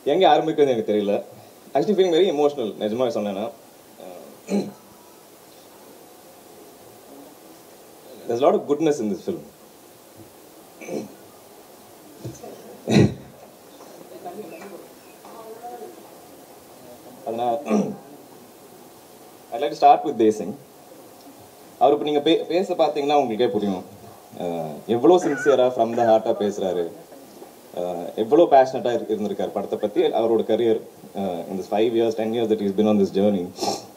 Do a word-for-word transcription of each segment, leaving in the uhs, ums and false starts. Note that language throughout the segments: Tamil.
எங்கே ஆரம்பிக்கிறது எனக்கு தெரியல. Actually feeling very emotional. நிஜமாக சொன்னேன்னா there's a lot of goodness in this film. அதனால் I'd like to start with Desing. அவர் இப்போ நீங்கள் பே பேச பார்த்தீங்கன்னா உங்களுக்கே புரியும் எவ்வளோ சின்சியராக ஃப்ரம் த ஹார்ட்டாக பேசுகிறாரு, எவ்வளோ பேஷனட்டாக இருக்கு இருந்திருக்கார் படத்தை பற்றி. அவரோட கரியர் இந்த five years ten years that is been on this journey.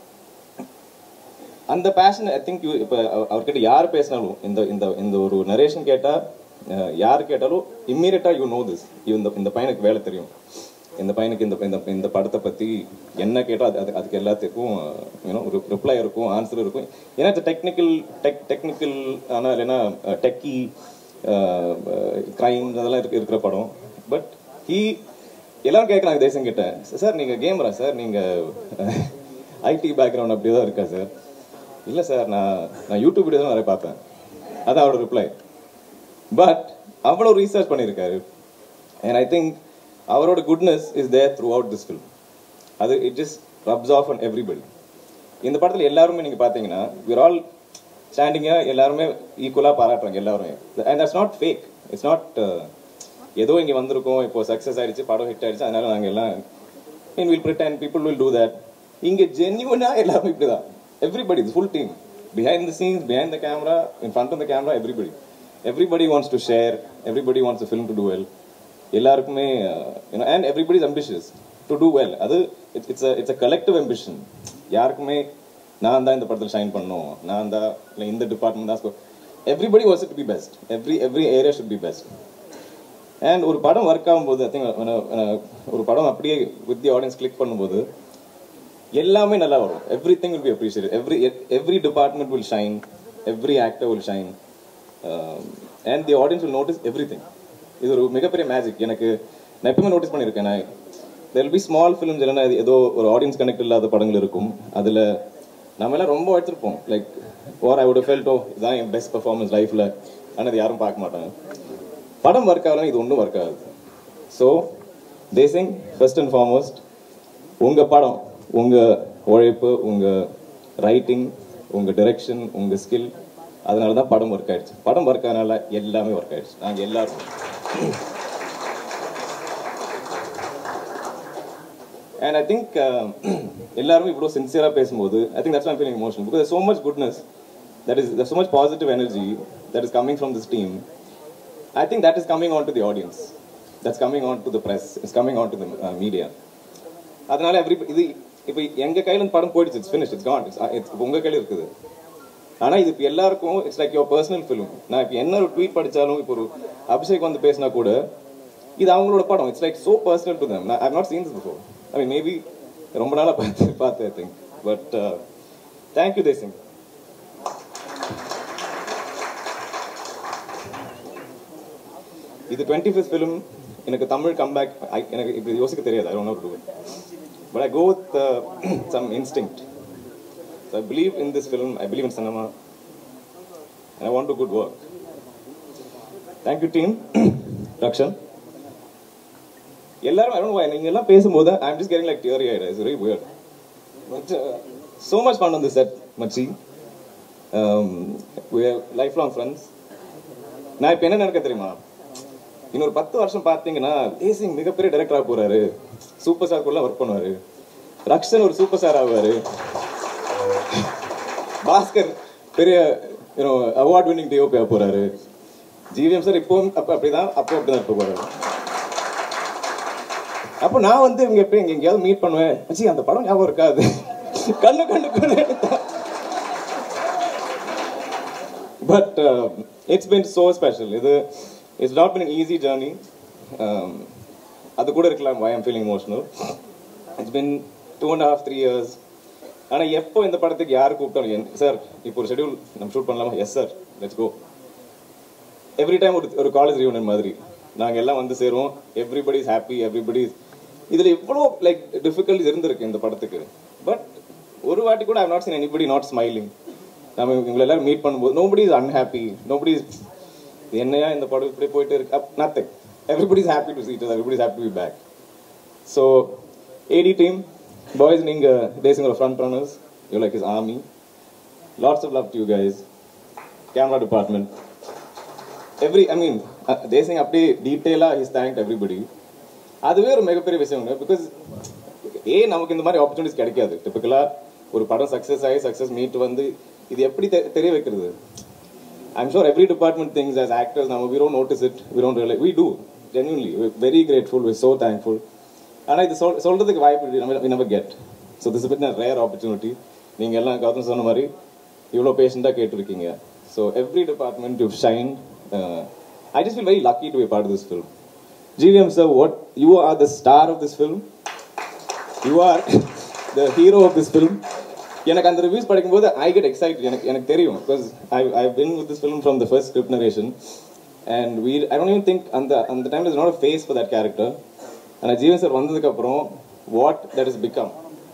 அந்த பேஷன் ஐ திங்க் யூ இப்போ அவர்கிட்ட யார் பேசினாலும் இந்த இந்த இந்த ஒரு நரேஷன் கேட்டால் யார் கேட்டாலும் இம்மீடியட்டாக யூ நோ திஸ், இந்த இந்த பையனுக்கு வேலை தெரியும், இந்த பையனுக்கு இந்த இந்த இந்த படத்தை பற்றி என்ன கேட்டால் அது அது அதுக்கு எல்லாத்துக்கும் யூனோ ஒரு ரிப்ளை இருக்கும், ஆன்சர் இருக்கும். ஏன்னா இது டெக்னிக்கல் டெக் டெக்னிக்கல் ஆனால் இல்லைன்னா டெக்கி க்ரைம் அதெல்லாம் இருக்கு இருக்கிற படம். பட் ஹீ எல்லாம் கேட்குறாங்க தேசம் கிட்ட, சார் நீங்கள் கேமரா சார், நீங்கள் ஐடி பேக்ரவுண்ட் அப்படி தான் இருக்கா சார்? இல்லை சார், நான் நான் யூடியூப் வீடியோ தான் நிறைய பார்ப்பேன். அதான் அவரோட ரிப்ளை. பட் அவ்வளோ ரீசர்ச் பண்ணியிருக்காரு. அண்ட் ஐ திங்க் அவரோட goodness is there throughout this film. அது it just rubs off on everybody. இந்த படத்தில் எல்லாருமே நீங்கள் பார்த்தீங்கன்னா விர் ஆல் ஸ்டாண்டிங்காக எல்லாருமே ஈக்குவலாக பாராட்டுறாங்க எல்லாருமே. And that's not fake. It's not ஏதோ இங்கே வந்திருக்கோம், இப்போ சக்ஸஸ் ஆகிடுச்சு, படம் ஹிட் ஆகிடுச்சு, அதனால நாங்கள் எல்லாம் in will Britain people will do that. இங்கே ஜென்யூனாக எல்லாருமே இப்படி தான். Everybody, the full team, behind the scenes, behind the camera, in front of the camera, everybody. Everybody wants to share, everybody wants the film to do well. Ellarkume, you know, and everybody is ambitious to do well. Adu, it's, it's a it's a collective ambition. Yarkume, naan da indha padathil shine pannom, naan da in the department da. Everybody wants it to be best. Every every area should be best. And ஒரு படம் ஒர்க் ஆகும்போது ஐ திங்க் ஒரு படம் அப்படியே with the audience click பண்ணும்போது எல்லாமே நல்லா வரும். Everything will be appreciated. Every every department will shine, every actor will shine, and the audience will notice everything. இது ஒரு மிகப்பெரிய மேஜிக். எனக்கு நான் எப்பவுமே நோட்டீஸ் பண்ணியிருக்கேன். நான் there will be small films, இல்லைன்னா ஏதோ ஒரு ஆடியன்ஸ் கனெக்ட் இல்லாத படங்கள் இருக்கும். அதில் நம்ம எல்லாம் ரொம்ப எடுத்துருப்போம். Like or I would felt, oh இதுதான் என் பெஸ்ட் பர்ஃபார்மன்ஸ் லைஃப்பில், ஆனால் அது யாரும் பார்க்க மாட்டாங்க. படம் ஒர்க் ஆகலாம், இது ஒன்றும் ஒர்க் ஆகுது. So Desingh first and foremost உங்கள் படம், உங்கள் உழைப்பு, உங்கள் ரைட்டிங், உங்கள் டைரக்ஷன், உங்கள் ஸ்கில், அதனால தான் படம் ஒர்க் ஆகிடுச்சு. படம் ஒர்க் ஆனால எல்லாமே ஒர்க் ஆகிடுச்சு. நாங்கள் எல்லாரும் அண்ட் ஐ திங்க் எல்லாருமே இவ்வளோ சின்சியராக பேசும்போது I think that's my feeling emotional because so much goodness, that is there's so much positive energy that is coming from this team. I think that is coming on to the audience, that's coming on to the press, it's coming on to the uh, media. அதனால எவ்ரி இது இப்போ எங்கள் கையில் இந்த படம் போயிடுச்சு, it's finish, it's gone, it's இப்போ உங்கள் கையில் இருக்குது. ஆனால் இது இப்போ எல்லாருக்கும் it's like your personal film. நான் இப்போ என்ன ஒரு ட்வீட் படித்தாலும், இப்போ ஒரு அபிஷேக் வந்து பேசினா கூட இது அவங்களோட படம். It's like so personal to them. I have not seen this before. I mean maybe ரொம்ப நாளாக பார்த்து பார்த்து I think. But thank you Desingh. இது டுவெண்ட்டி ஃபிஃப்த் ஃபிலிம். எனக்கு தமிழ் கம்பேக் எனக்கு இப்படி யோசிக்க தெரியாது. I don't know to do it. But I go with uh, some instinct. So I believe in this film, I believe in cinema, and I want to do good work. Thank you team. Rakshan. Ellarum, I don't know why, நீங்க எல்லாம் பேசும்போது I'm just getting like teary eyed. It's very weird. But uh, so much fun on the set, Machi. Um, we are lifelong friends. நான் இப்போ என்ன நினைக்க தெரியுமா, இன்னொரு பத்து வருஷம் பார்த்தீங்கன்னா தேசிங் மிகப்பெரிய டைரக்டராக போறாரு, சூப்பர் ஸ்டார் கூட ஒர்க் பண்ணுவாரு, ரக்ஷன் ஒரு சூப்பர் ஸ்டார் ஆவாரு, பாஸ்கர் பெரிய அவார்ட் வின்னிங் டிஓபி ஆக போறாரு, ஜிவிஎம் சார் இப்போவும் அப்போ அப்படிதான் அப்போ அப்படிதான் இப்போ போறாரு. அப்போ நான் வந்து இவங்க எப்படி இங்கே எங்கேயாவது மீட் பண்ணுவேன், மச்சி அந்த படம் ஞாபகம் இருக்காது, கண்ணு கண்ணு கண்ணு எடுத்தேன். But it's been so special. இது it's not been an easy journey. Um, அது கூட இருக்கலாம் why I'm feeling emotional. It's been two and a half, three years. ஆனால் எப்போ இந்த படத்துக்கு யார் கூப்பிட்டாலும், சார் இப்போ ஒரு ஷெடியூல் நம்ம ஷூட் பண்ணலாமா, yes sir let's go. Every time ஒரு ஒரு காலேஜ் ரியூனியன் மாதிரி நாங்கள் எல்லாம் வந்து சேருவோம். Everybody is happy, everybody is. இதில் எவ்வளோ லைக் டிஃபிகல்ட்டிஸ் இருந்திருக்கு இந்த படத்துக்கு. பட் ஒரு வாட்டி கூட I have not seen anybody not smiling. நம்ம இவங்களை எல்லாரும் மீட் பண்ணும்போது nobody is unhappy, nobody is என்னையா இந்த படம் இப்படி போயிட்டு இருக்கு, nothing. Everybody is happy to see it other, everybody is happy to be back. So A D team, boys, நீங்க தேசிங்கோட front runners, you're like his army. Lots of love to you guys. Camera department, every, I mean, Desingh அப்படியே டீட்டெயிலாக he's thanked everybody. அதுவே ஒரு மிகப்பெரிய விஷயம், பிகாஸ் ஏ நமக்கு இந்த மாதிரி ஆப்பர்ச்சுனிட்டிஸ் கிடைக்காது. டிப்பிக்கலாக ஒரு படம் சக்ஸஸ் ஆகி சக்ஸஸ் மீட் வந்து இது எப்படி தெரிய வைக்கிறது? I'm sure every department thinks as actors now we don't notice it, we don't realize. We do, genuinely. We're very grateful, we're so thankful. And I சொல்றதுக்கு வாய்ப்பு we never get. So this has been a rare opportunity. நீங்க எல்லாம் கௌதம் சொன்ன மாதிரி இவ்வளோ பேஷண்டாக கேட்டிருக்கீங்க. So every department you've shined. Uh, I just feel very lucky to be a part of this film. G V M sir, what, you are the star of this film. You are the hero of this film. எனக்கு அந்த ரிவ்யூஸ் படிக்கும்போது I get excited. எனக்கு எனக்கு தெரியும் because I I've been with this film from the first script narration, and we I don't even think அந்த அந்த time there's not a face for that character. And G V M sir வந்ததுக்கு அப்புறம் what that has become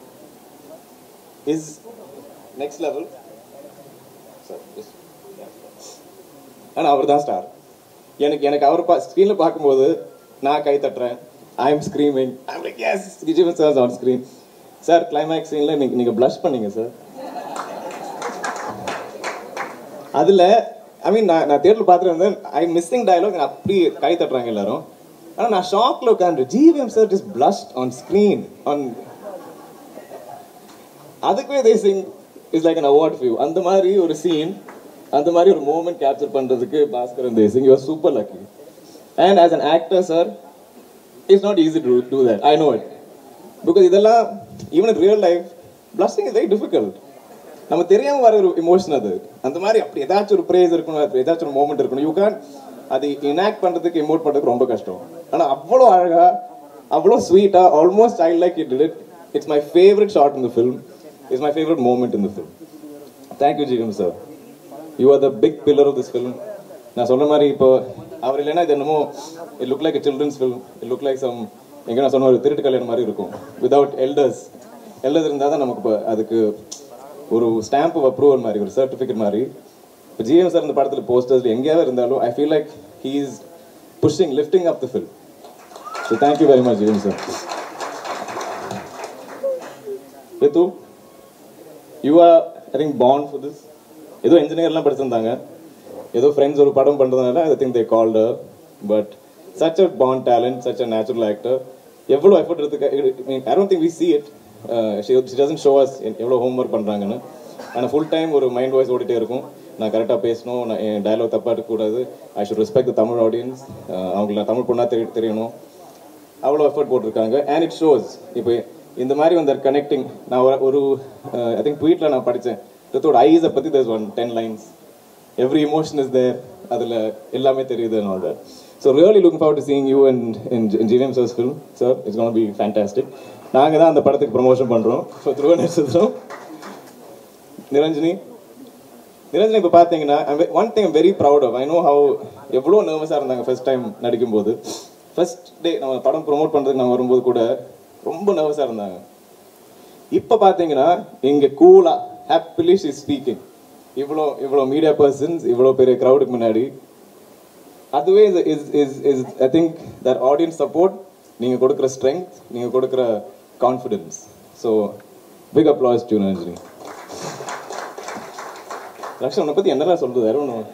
is next level. Sir, just and அவர் தான் ஸ்டார். எனக்கு எனக்கு அவர் பா ஸ்க்ரீனில் பார்க்கும்போது நான் கை தட்டுறேன். I am screaming. I am like yes G V M sir on screen. Sir climax சீனில் நீங்கள் நீங்கள் ப்ளஷ் பண்ணீங்க சார். அதில் ஐ மீன் நான் நான் தேட்டரில் பார்த்துட்டு வந்தேன். ஐ மிஸ்ஸிங் டயலாக் அப்படி கை தட்டுறாங்க எல்லாரும். ஆனால் நான் ஷாக்கில் உட்காந்து G V M sir just blushed on screen on அதுக்குவே they sing is like an award for you. அந்த மாதிரி ஒரு சீன், அந்த மாதிரி ஒரு மூமெண்ட் கேப்சர் பண்ணுறதுக்கு Baskaran Desingh, you are super lucky. And as an actor sir, it's not easy to do that. I know it. Because இதெல்லாம் even in real life blessing is very difficult. நம்ம தெரியாமல் வர ஒரு இமோஷன் அது. அந்த மாதிரி அப்படி ஏதாச்சும் ஒரு ப்ரேஸ் இருக்கணும், ஏதாச்சும் ஒரு மூமெண்ட் இருக்கணும். யூ கேன் அது இனாக்ட் பண்ணுறதுக்கு இமோட் பண்ணுறதுக்கு ரொம்ப கஷ்டம். ஆனால் அவ்வளோ அழகாக, அவ்வளோ ஸ்வீட்டாக, almost I like it did it. It's my favourite shot in the film. It's my favourite moment in the film. Thank you G V M sir. You are the big pillar of this film. நான் சொல்கிற மாதிரி இப்போ அவர் இல்லைன்னா இது என்னமோ it look like a children's film. It look like some எங்கே நான் சொன்ன ஒரு திருட்டு கல்யாணம் மாதிரி இருக்கும். விதவுட் எல்டர்ஸ் எல்டர்ஸ் இருந்தால் தான் நமக்கு இப்போ அதுக்கு ஒரு ஸ்டாம்ப் ஆஃப் அப்ரூவல் மாதிரி, ஒரு சர்டிஃபிகேட் மாதிரி. இப்போ G V M சார் இந்த படத்தில் போஸ்டர்ஸ் எங்கேயாவது இருந்தாலும் I feel like he is pushing, lifting up the film. So thank you very much G V M sir. Ritu, you are I think born for this. ஏதோ இன்ஜினியர்லாம் படிச்சிருந்தாங்க, ஏதோ ஃப்ரெண்ட்ஸ் ஒரு படம் பண்ணுறதுனால I think they called her. But such a born talent, such a natural actor. எவ்வளோ எஃபர்ட் எடுத்துக்க, I don't think we see it. she she doesn't show us எவ்வளோ ஹோம்ஒர்க் பண்ணுறாங்கன்னு. ஆனால் ஃபுல் டைம் ஒரு மைண்ட் வாய்ஸ் ஓடிட்டே இருக்கும். நான் கரெக்டாக பேசணும், நான் என் டயலாக் தப்பாக இருக்கக்கூடாது, I should respect the Tamil audience, அவங்களுக்கு நான் தமிழ் பொண்ணாக தெரிய தெரியணும். அவ்வளோ எஃபர்ட் போட்டிருக்காங்க. And it shows. இப்போ இந்த மாதிரி வந்து கனெக்டிங், நான் ஒரு ஐ திங்க் ட்வீட்டில் நான் படித்தேன், ரித்தோட ஐஸை பற்றி there's one ten lines. Every emotion is there. அதில் எல்லாமே தெரியுது and all that. So really looking forward to seeing you in in, in G V M sir's film. Sir, it's going to be fantastic. நாங்கள் தான் அந்த படத்துக்கு ப்ரமோஷன் பண்ணுறோம். ஸோ துருவ நட்சத்திரம். நிரஞ்சனி நிரஞ்சனி இப்போ பார்த்தீங்கன்னா one thing I'm very proud of. I know how எவ்வளோ நர்வஸாக இருந்தாங்க ஃபர்ஸ்ட் டைம் நடிக்கும்போது. ஃபர்ஸ்ட் டே நம்ம படம் ப்ரொமோட் பண்ணுறதுக்கு நாங்கள் வரும்போது கூட ரொம்ப நர்வஸாக இருந்தாங்க. இப்போ பார்த்தீங்கன்னா இங்கே கூலாக ஹாப்பிலி ஷி இஸ் ஸ்பீக்கிங். இவ்வளோ இவ்வளோ மீடியா பர்சன்ஸ், இவ்வளோ பெரிய க்ரௌடுக்கு முன்னாடி. அதுவே is is is I think that audience support, நீங்கள் கொடுக்குற ஸ்ட்ரென்த், நீங்கள் கொடுக்குற confidence. So big applause to Niranjani. Rakshan உன்னை பற்றி என்னெல்லாம் சொல்கிறது வேறு ஒன்று.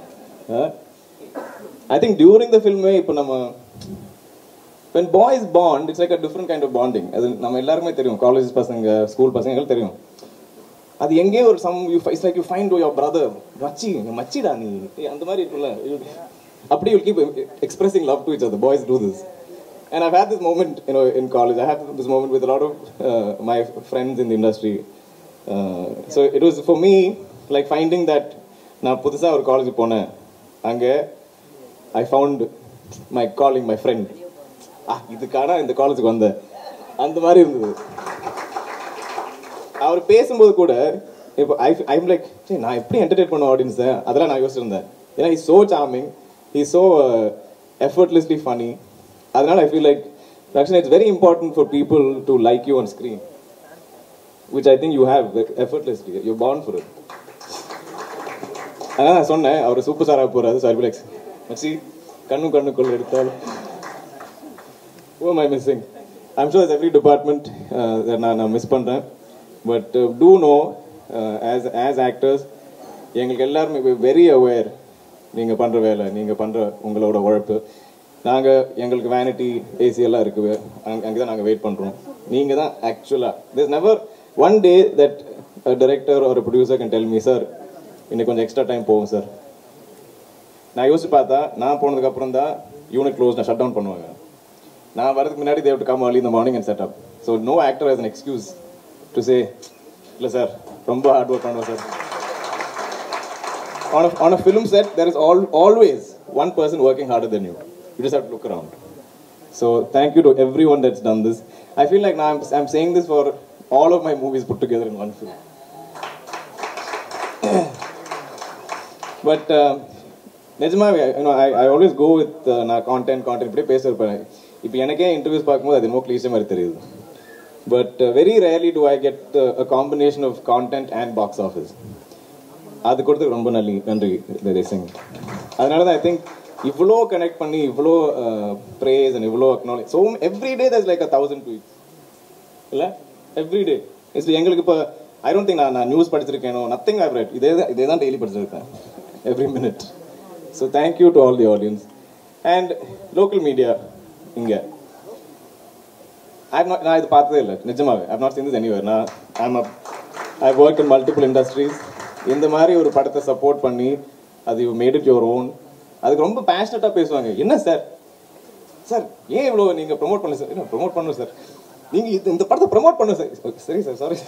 ஐ திங்க் டியூரிங் த ஃபில்மே இப்போ நம்ம when boys bond, it's like a different kind of bonding. அது நம்ம எல்லாருமே தெரியும், காலேஜ் பசங்க, ஸ்கூல் பசங்களுக்கு தெரியும். அது எங்கேயோ ஒரு some you it's like you find your brother, மச்சி மச்சிடா நீ, அந்த மாதிரி இருக்குல்ல. அப்படி you keep expressing love to each other. Boys do this. And I've had this moment, you know, in college. I have this moment with a lot of uh, my friends in the industry. Uh, so it was for me like finding that நான் புதுசாக ஒரு காலேஜ் போனேன், அங்கே I found my calling, my friend. ஆ இதுக்கான இந்த காலேஜுக்கு வந்தேன், அந்த மாதிரி இருந்தது. அவர் பேசும்போது கூட இப்போ ஐ ஐம் லைக் சரி நான் எப்படி என்டர்டெயின் பண்ண ஆடியன்ஸை, அதெல்லாம் நான் யோசிச்சிருந்தேன். ஏன்னா he so charming, he so effortlessly funny. அதனால I feel like Rakshan, it's very important for people to like you on screen, which I think you have effortlessly. You're born for it. அதான் நான் சொன்னேன் அவர் சூப்பர் ஸ்டாராக போகிறாரு. ஸோ ஐ பி லைக் மச்சி கண்ணு கண்ணுக்குள்ள எடுத்தால் oh my missing. I'm sure there's every department uh, that நான் நான் மிஸ் பண்ணுறேன். But do know as as actors எங்களுக்கு எல்லாருமே வெரி அவேர் நீங்கள் பண்ணுற வேலை, நீங்கள் பண்ணுற உங்களோட உழைப்பு. நாங்கள் எங்களுக்கு வேனிட்டி ஏசி எல்லாம் இருக்குது, அங்கே அங்கே தான் நாங்கள் வெயிட் பண்ணுறோம். நீங்கள் தான் ஆக்சுவலாக there's never one day that a director or a producer can tell me, sir இன்னைக்கு கொஞ்சம் எக்ஸ்ட்ரா டைம் போகும் சார். நான் யோசிச்சு பார்த்தா நான் போனதுக்கப்புறம் தான் யூனிட் க்ளோஸ் நான் ஷட் டவுன் பண்ணுவாங்க. நான் வரதுக்கு முன்னாடி they have to come early in the morning and set up. So no actor has an excuse to say, இல்லை சார் ரொம்ப ஹார்ட் ஒர்க் பண்ணுவோம் sir. On a, on a film set, there is all, always one person working harder than you. You just have to look around. So thank you to everyone that's done this. I feel like now I'm, I'm saying this for all of my movies put together in one film. But Nejamavi, you know, I, I always go with uh, na content, content. இப்படியே பேசுறேன். இப்போ எனக்கே இன்டர்வியூஸ் பார்க்கும்போது அது இன்னும் கிளீஷே மாதிரி தெரியுது. But uh, very rarely do I get uh, a combination of content and box office. அது கொடுத்து ரொம்ப நன்றி நன்றி தேசிங். அதனால தான் ஐ திங்க் இவ்வளோ கனெக்ட் பண்ணி இவ்வளோ ப்ரேஸ் அண்ட் இவ்வளோ acknowledge. So every day that's like a thousand tweets இல்லை எவ்ரி டே. இட்ஸ் எங்களுக்கு இப்போ ஐ டோன்ட் திங்க் நான் நான் நியூஸ் படிச்சிருக்கேனோ, நத்திங் ஐவ் ரைட். இதே தான் இதே தான் டெய்லி படிச்சிருக்கேன் every minute. So thank you to all the audience and local media. இங்கே ஐ நாட் நான் இது பார்த்ததே இல்லை நிஜமாவே. I not seen this anywhere. நான் I'm I work in multiple industries. இந்த மாதிரி ஒரு படத்தை சப்போர்ட் பண்ணி அது you made it your own. அதுக்கு ரொம்ப பேஷனட்டாக பேசுவாங்க. என்ன சார் சார் ஏன் இவ்வளோ நீங்கள் ப்ரொமோட் பண்ணல சார்? என்ன ப்ரொமோட் பண்ணணும் சார், நீங்கள் இது இந்த படத்தை ப்ரொமோட் பண்ணணும் சார். சரி sir, sorry.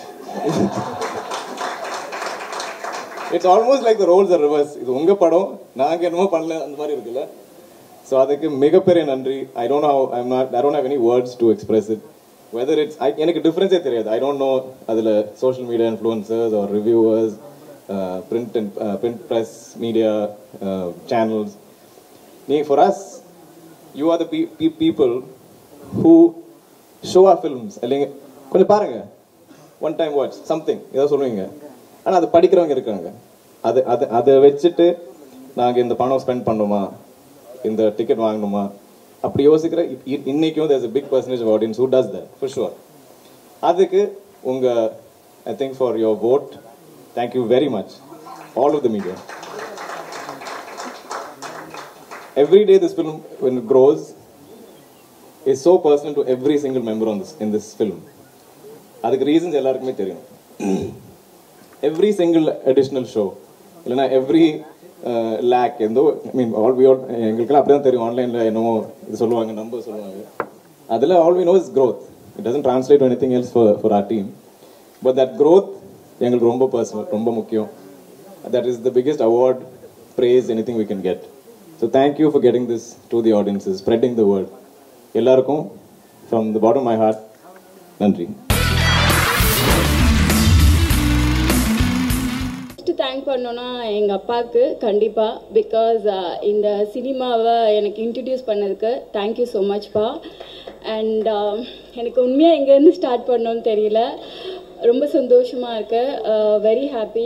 It's almost like the roles are reverse. இது உங்கள் படம், நாங்கள் என்னமோ பண்ணல அந்த மாதிரி இருக்குல்ல. ஸோ அதுக்கு மிகப்பெரிய நன்றி. I don't know I am not I don't have any words to express it. Whether it's I எனக்கு டிஃப்ரென்ஸே தெரியாது. ஐ டோன்ட் நோ அதில் social media influencers or reviewers, Uh, print and uh, print press media uh, channels. For us, you are the pe pe people who show our films. Konja paranga, one time watch something edha solveenga, ana adu padikravanga irukanga. adu adu adu vechittu naanga indha panam spend pannuma, indha ticket vaanganuma appadi yosikra innaikum. There's a big percentage of audience who does that for sure. adukku unga I think for your vote. Thank you very much, all of the media. Every day this film, when it grows, is so personal to every single member on this in this film. Adukku reasons ellarkume theriyum. Every single additional show, illana every uh, lakh endo, I mean all we all engalukku appadha theriyum. Online la enno idu solluvaanga, number solluvaanga. Adula all we know is growth. It doesn't translate to anything else for for our team. But that growth எங்களுக்கு ரொம்ப பர்சனல், ரொம்ப முக்கியம். That is the biggest award, praise, anything we can get. So thank you for getting this to the audiences, spreading the word. எல்லாருக்கும் from the bottom of my heart, நன்றி. தேங்க் பண்ணோன்னா எங்கள் அப்பாவுக்கு கண்டிப்பாக, பிகாஸ் இந்த சினிமாவை எனக்கு இன்ட்ரடியூஸ் பண்ணதுக்கு தேங்க்யூ ஸோ மச்ப்பா. அண்ட் எனக்கு உண்மையாக எங்கேருந்து ஸ்டார்ட் பண்ணோன்னு தெரியல. ரொம்ப சந்தோஷமாக இருக்கு. Very happy.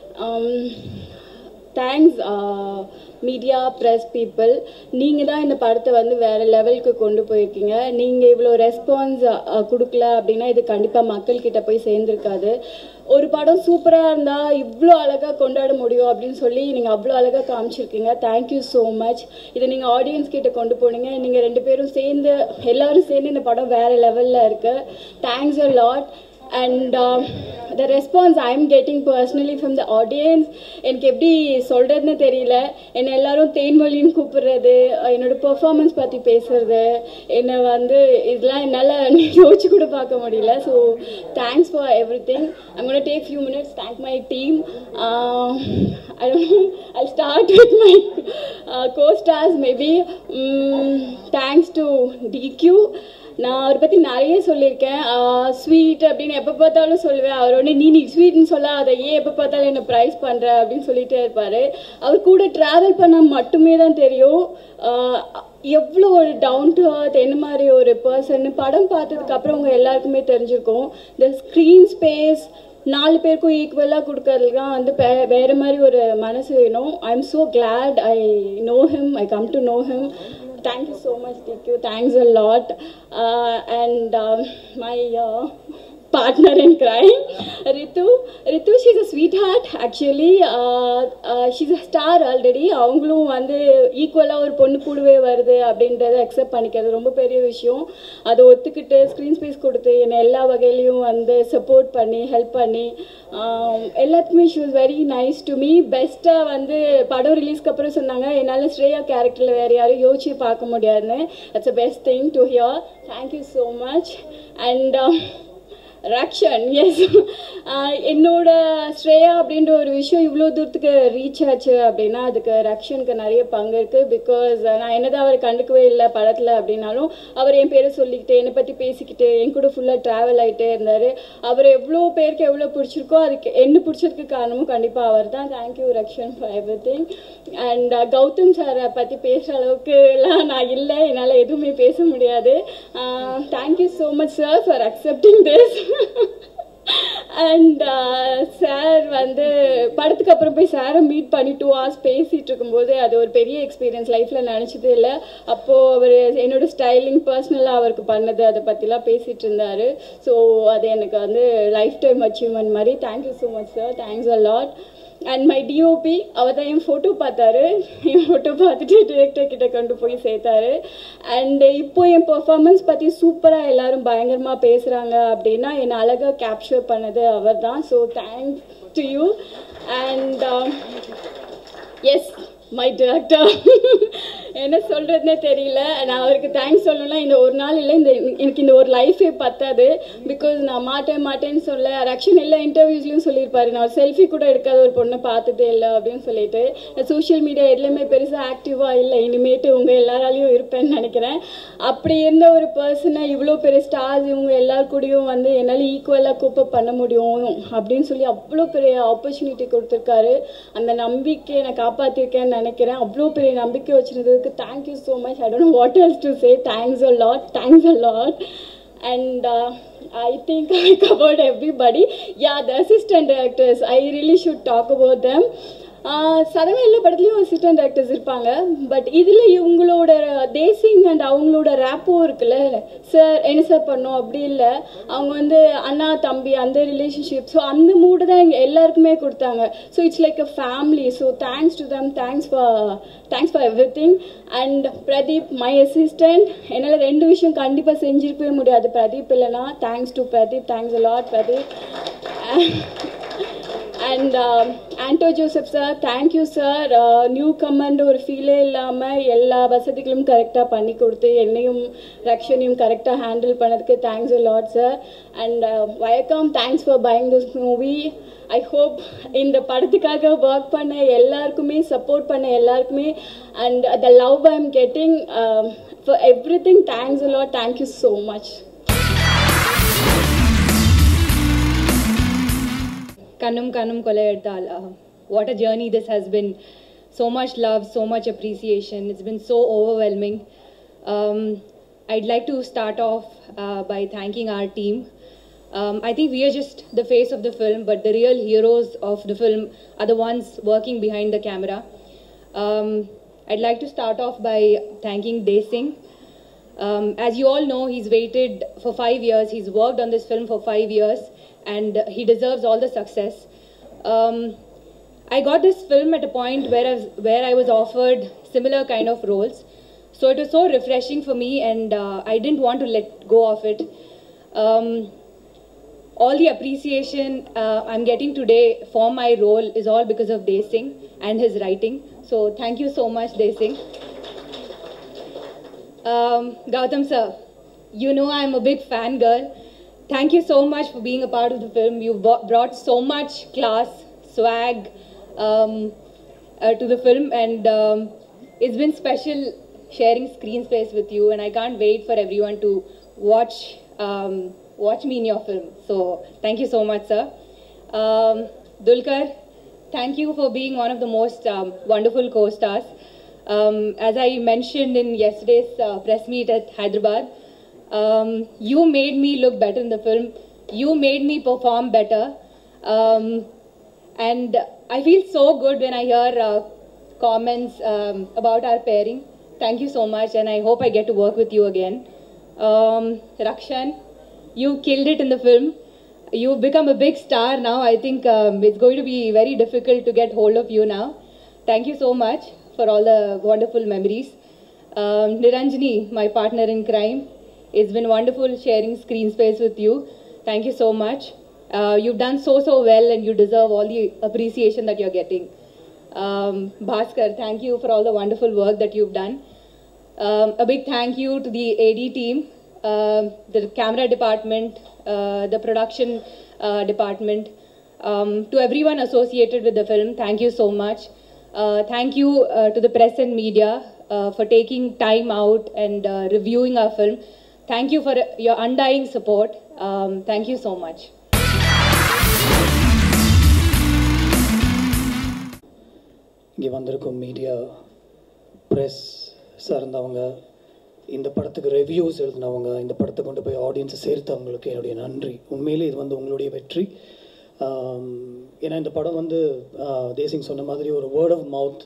Thanks media, press people. நீங்கள் தான் இந்த படத்தை வந்து வேறு லெவலுக்கு கொண்டு போயிருக்கீங்க. நீங்கள் இவ்வளோ ரெஸ்பான்ஸ் கொடுக்கல அப்படின்னா இது கண்டிப்பாக மக்கள்கிட்ட போய் சேர்ந்துருக்காது. ஒரு படம் சூப்பராக இருந்தால் இவ்வளோ அழகாக கொண்டாட முடியும் அப்படின்னு சொல்லி நீங்கள் அவ்வளோ அழகாக காமிச்சிருக்கீங்க. Thank you so much. இதை நீங்கள் ஆடியன்ஸ் கிட்ட கொண்டு போனீங்க. நீங்கள் ரெண்டு பேரும் சேர்ந்து எல்லோரும் சேர்ந்து இந்த படம் வேறு லெவலில் இருக்குது. Thanks a lot. And uh, the response I am getting personally from the audience, எனக்கு எப்படி சொல்கிறதுன்னு தெரியல. என்னை எல்லாரும் தேன்மொழின்னு கூப்பிடுறது, என்னோடய பெர்ஃபார்மன்ஸ் பற்றி பேசுறது, என்னை வந்து இதெல்லாம் என்னால் யோசிச்சு கூட பார்க்க முடியல. So thanks for everything. I'm gonna take few minutes, thank my team. I don't know, I'll start with my uh, co-stars maybe. Um, thanks to D Q. நான் அவரை பற்றி நிறைய சொல்லியிருக்கேன். ஸ்வீட் அப்படின்னு எப்போ பார்த்தாலும் சொல்லுவேன். அவர் ஒன்று நீ நீ ஸ்வீட்னு சொல்ல அதை ஏன் எப்போ பார்த்தாலும் என்னை ப்ரைஸ் பண்ணுற அப்படின்னு சொல்லிகிட்டே இருப்பார். அவர் கூட ட்ராவல் பண்ண மட்டுமே தான் தெரியும் எவ்வளோ ஒரு டவுன் டு அர்த், என்ன மாதிரி ஒரு பர்சன். படம் பார்த்ததுக்கப்புறம் உங்கள் எல்லாருக்குமே தெரிஞ்சிருக்கும். த ஸ்க்ரீன் ஸ்பேஸ் நாலு பேருக்கும் ஈக்குவலாக கொடுக்கறதுக்கு தான் வந்து பே வேறு மாதிரி ஒரு மனசு வேணும். I am so glad I know him, I come to know him. Thank you so much, T Q. Thanks a lot. Uh, and um, my uh, partner in crime, Ritu. Ritu, she's a sweetheart. Actually, uh, uh, she's a star already. அவங்களும் வந்து ஈக்குவலாக ஒரு பொண்ணு கூடவே வருது அப்படின்றத அக்செப்ட் பண்ணிக்கிறது ரொம்ப பெரிய விஷயம். அதை ஒத்துக்கிட்டு ஸ்க்ரீன் ஸ்பேஸ் கொடுத்து என்னை எல்லா வகையிலையும் வந்து சப்போர்ட் பண்ணி ஹெல்ப் பண்ணி எல்லாத்துக்குமே she was very nice to me. பெஸ்ட்டாக வந்து படம் ரிலீஸ்க்கு அப்புறம் சொன்னாங்க என்னால் ஸ்ரேயா கேரக்டரில் வேறு யாரும் யோசிச்சு பார்க்க முடியாதுன்னு. That's a best thing to hear. Thank you so much. And Rakshan, yes, என்னோட ஸ்ரேயா அப்படின்ற ஒரு விஷயம் இவ்வளோ தூரத்துக்கு ரீச் ஆச்சு அப்படின்னா அதுக்கு ரக்ஷனுக்கு நிறைய பங்கு இருக்குது. பிகாஸ் நான் என்னதான் அவர் கண்டுக்கவே இல்லை படத்தில் அப்படின்னாலும் அவர் என் பேரை சொல்லிக்கிட்டு என்னை பற்றி பேசிக்கிட்டு என் கூட ஃபுல்லாக ட்ராவல் ஆகிட்டே இருந்தார். அவர் எவ்வளோ பேருக்கு எவ்வளோ பிடிச்சிருக்கோ அதுக்கு என்ன பிடிச்சதுக்கு காரணமும் கண்டிப்பாக அவர் தான். Thank you Rakshan for everything. அண்ட் கௌதம் சாரை பற்றி பேசுகிற அளவுக்குலாம் நான் இல்லை, என்னால் எதுவுமே பேச முடியாது. Thank you so much sir for accepting this. And sir வந்து படத்துக்கு அப்புறம் போய் சாரை மீட் பண்ணி டூ ஹவர்ஸ் பேசிகிட்டு இருக்கும்போது அது ஒரு பெரிய எக்ஸ்பீரியன்ஸ், லைஃப்பில் நினச்சதே இல்லை. அப்போது அவர் என்னோடய ஸ்டைலிங் பர்சனலாக அவருக்கு பண்ணது அதை பற்றிலாம் பேசிகிட்டு இருந்தார். ஸோ அது எனக்கு வந்து லைஃப் டைம் அச்சீவ்மெண்ட் மாதிரி. Thank you so much sir, thanks a lot. And my DOP அவர் தான் என் ஃபோட்டோ பார்த்தாரு, என் ஃபோட்டோ பார்த்துட்டு டிரெக்டர் கிட்ட கொண்டு போய் சேர்த்தாரு. அண்டு இப்போ என் பெர்ஃபார்மன்ஸ் பற்றி சூப்பராக எல்லாரும் பயங்கரமாக பேசுகிறாங்க அப்படின்னா என்னை அழகாக கேப்சர் பண்ணது அவர் தான். So thanks to you. And yes, my director, என்ன சொல்கிறதுனே தெரியல. நான் அவருக்கு தேங்க்ஸ் சொல்லணும்னா இந்த ஒரு நாள் இல்லை, இந்த எனக்கு இந்த ஒரு லைஃபே பத்தாது. பிகாஸ் நான் மாட்டேன் மாட்டேன்னு சொல்ல ரக்ஷன் எல்லா இன்டர்வியூஸ்லையும் சொல்லியிருப்பாரு நான் ஒரு செல்ஃபி கூட எடுக்காத ஒரு பொண்ணை பார்த்ததே இல்லை அப்படின்னு சொல்லிட்டு. சோஷியல் மீடியா எதுலையுமே பெருசாக ஆக்டிவாக இல்லை, இனிமேட்டு உங்கள் எல்லாராலையும் இருப்பேன்னு நினைக்கிறேன். அப்படி இருந்த ஒரு பர்சனை இவ்வளோ பெரிய ஸ்டார்ஸ் இவங்க எல்லார் கூடயும் வந்து என்னால் ஈக்குவலாக கோப்பப் பண்ண முடியும் அப்படின்னு சொல்லி அவ்வளோ பெரிய ஆப்பர்ச்சுனிட்டி கொடுத்துருக்காரு. அந்த நம்பிக்கையை நான் காப்பாற்றிருக்கேன்னு நினைக்கிறேன். அவ்வளோ பெரிய நம்பிக்கை வச்சுருந்ததுக்கு thank you so much. I don't know what else to say. Thanks a lot, thanks a lot. And uh, I think I covered everybody. Yeah, the assistant directors, I really should talk about them. சதமே எல்லா படத்துலையும் அசிஸ்டன்ட் டேரக்டர்ஸ் இருப்பாங்க. பட் இதில் இவங்களோட தேசிங் அண்ட் அவங்களோட ரேப்போ இருக்குல்ல, சார் என்ன சார் பண்ணோம் அப்படி இல்லை, அவங்க வந்து அண்ணா தம்பி அந்த ரிலேஷன்ஷிப். ஸோ அந்த மூடு தான் எங்கள் எல்லாருக்குமே கொடுத்தாங்க. So it's like a family. So thanks to them, thanks for thanks for everything. And Pradeep, my assistant, என்னால் ரெண்டு விஷயம் கண்டிப்பாக செஞ்சிருக்கவே முடியாது பிரதீப் இல்லைனா. Thanks to Pradeep, thanks a lot Pradeep. And Anto Joseph sir, thank you sir. New comment ஒரு ஃபீலே இல்லாமல் எல்லா வசதிகளும் கரெக்டாக பண்ணி கொடுத்து என்னையும் ரக்ஷனையும் கரெக்டாக ஹேண்டில் பண்ணதுக்கு thanks a lot sir. And வயக்கம், thanks for buying this movie. I hope இந்த படத்துக்காக ஒர்க் பண்ண எல்லாருக்குமே, சப்போர்ட் பண்ண எல்லாருக்குமே, and the love I am getting for everything, thanks a lot. Thank you so much. Kannum Kannum Kolayadal. Uh, what a journey this has been. So much love, so much appreciation. It's been so overwhelming. Um, I'd like to start off uh, by thanking our team. Um, I think we are just the face of the film, but the real heroes of the film are the ones working behind the camera. Um, I'd like to start off by thanking Desing. Um, as you all know, he's waited for five years. He's worked on this film for five years. And he deserves all the success. Um, I got this film at a point where I, was, where I was offered similar kind of roles. So it was so refreshing for me, and uh, I didn't want to let go of it. Um, all the appreciation uh, I'm getting today for my role is all because of Desing and his writing. So thank you so much, Desing. Um, Gautam sir, you know I'm a big fan girl. Thank you so much for being a part of the film. You brought so much class, swag um, uh, to the film, and um, it's been special sharing screen space with you, and I can't wait for everyone to watch um, watch me in your film. So thank you so much, sir. Um, Dulquer, thank you for being one of the most um, wonderful co-stars. Um, as I mentioned in yesterday's uh, press meet at Hyderabad, Um, you made me look better in the film. You made me perform better. Um, and I feel so good when I hear uh, comments um, about our pairing. thank you so much, and I hope I get to work with you again. Um, Rakshan, you killed it in the film. You've become a big star now. I think um, it's going to be very difficult to get hold of you now. Thank you so much for all the wonderful memories. Um, Niranjini, my partner in crime, it's been wonderful sharing screen space with you. Thank you so much. Uh, you've done so, so well, and you deserve all the appreciation that you're getting. Um, Bhaskar, thank you for all the wonderful work that you've done. Um, a big thank you to the A D team, uh, the camera department, uh, the production uh, department, um, to everyone associated with the film. Thank you so much. Uh, thank you uh, to the press and media uh, for taking time out and uh, reviewing our film. Thank you for your undying support. Um, thank you so much. இங்கே வந்திருக்கும் மீடியா ப்ரெஸ் சார்ந்தவங்க, இந்த படத்துக்கு ரிவ்யூஸ் எழுதினவங்க, இந்த படத்தை கொண்டு போய் ஆடியன்ஸை சேர்த்தவங்களுக்கு என்னுடைய நன்றி. உண்மையிலே இது வந்து உங்களுடைய வெற்றி. ஏன்னா இந்த படம் வந்து தேசிங் சொன்ன மாதிரி ஒரு வேர்ட் ஆஃப் மவுத்,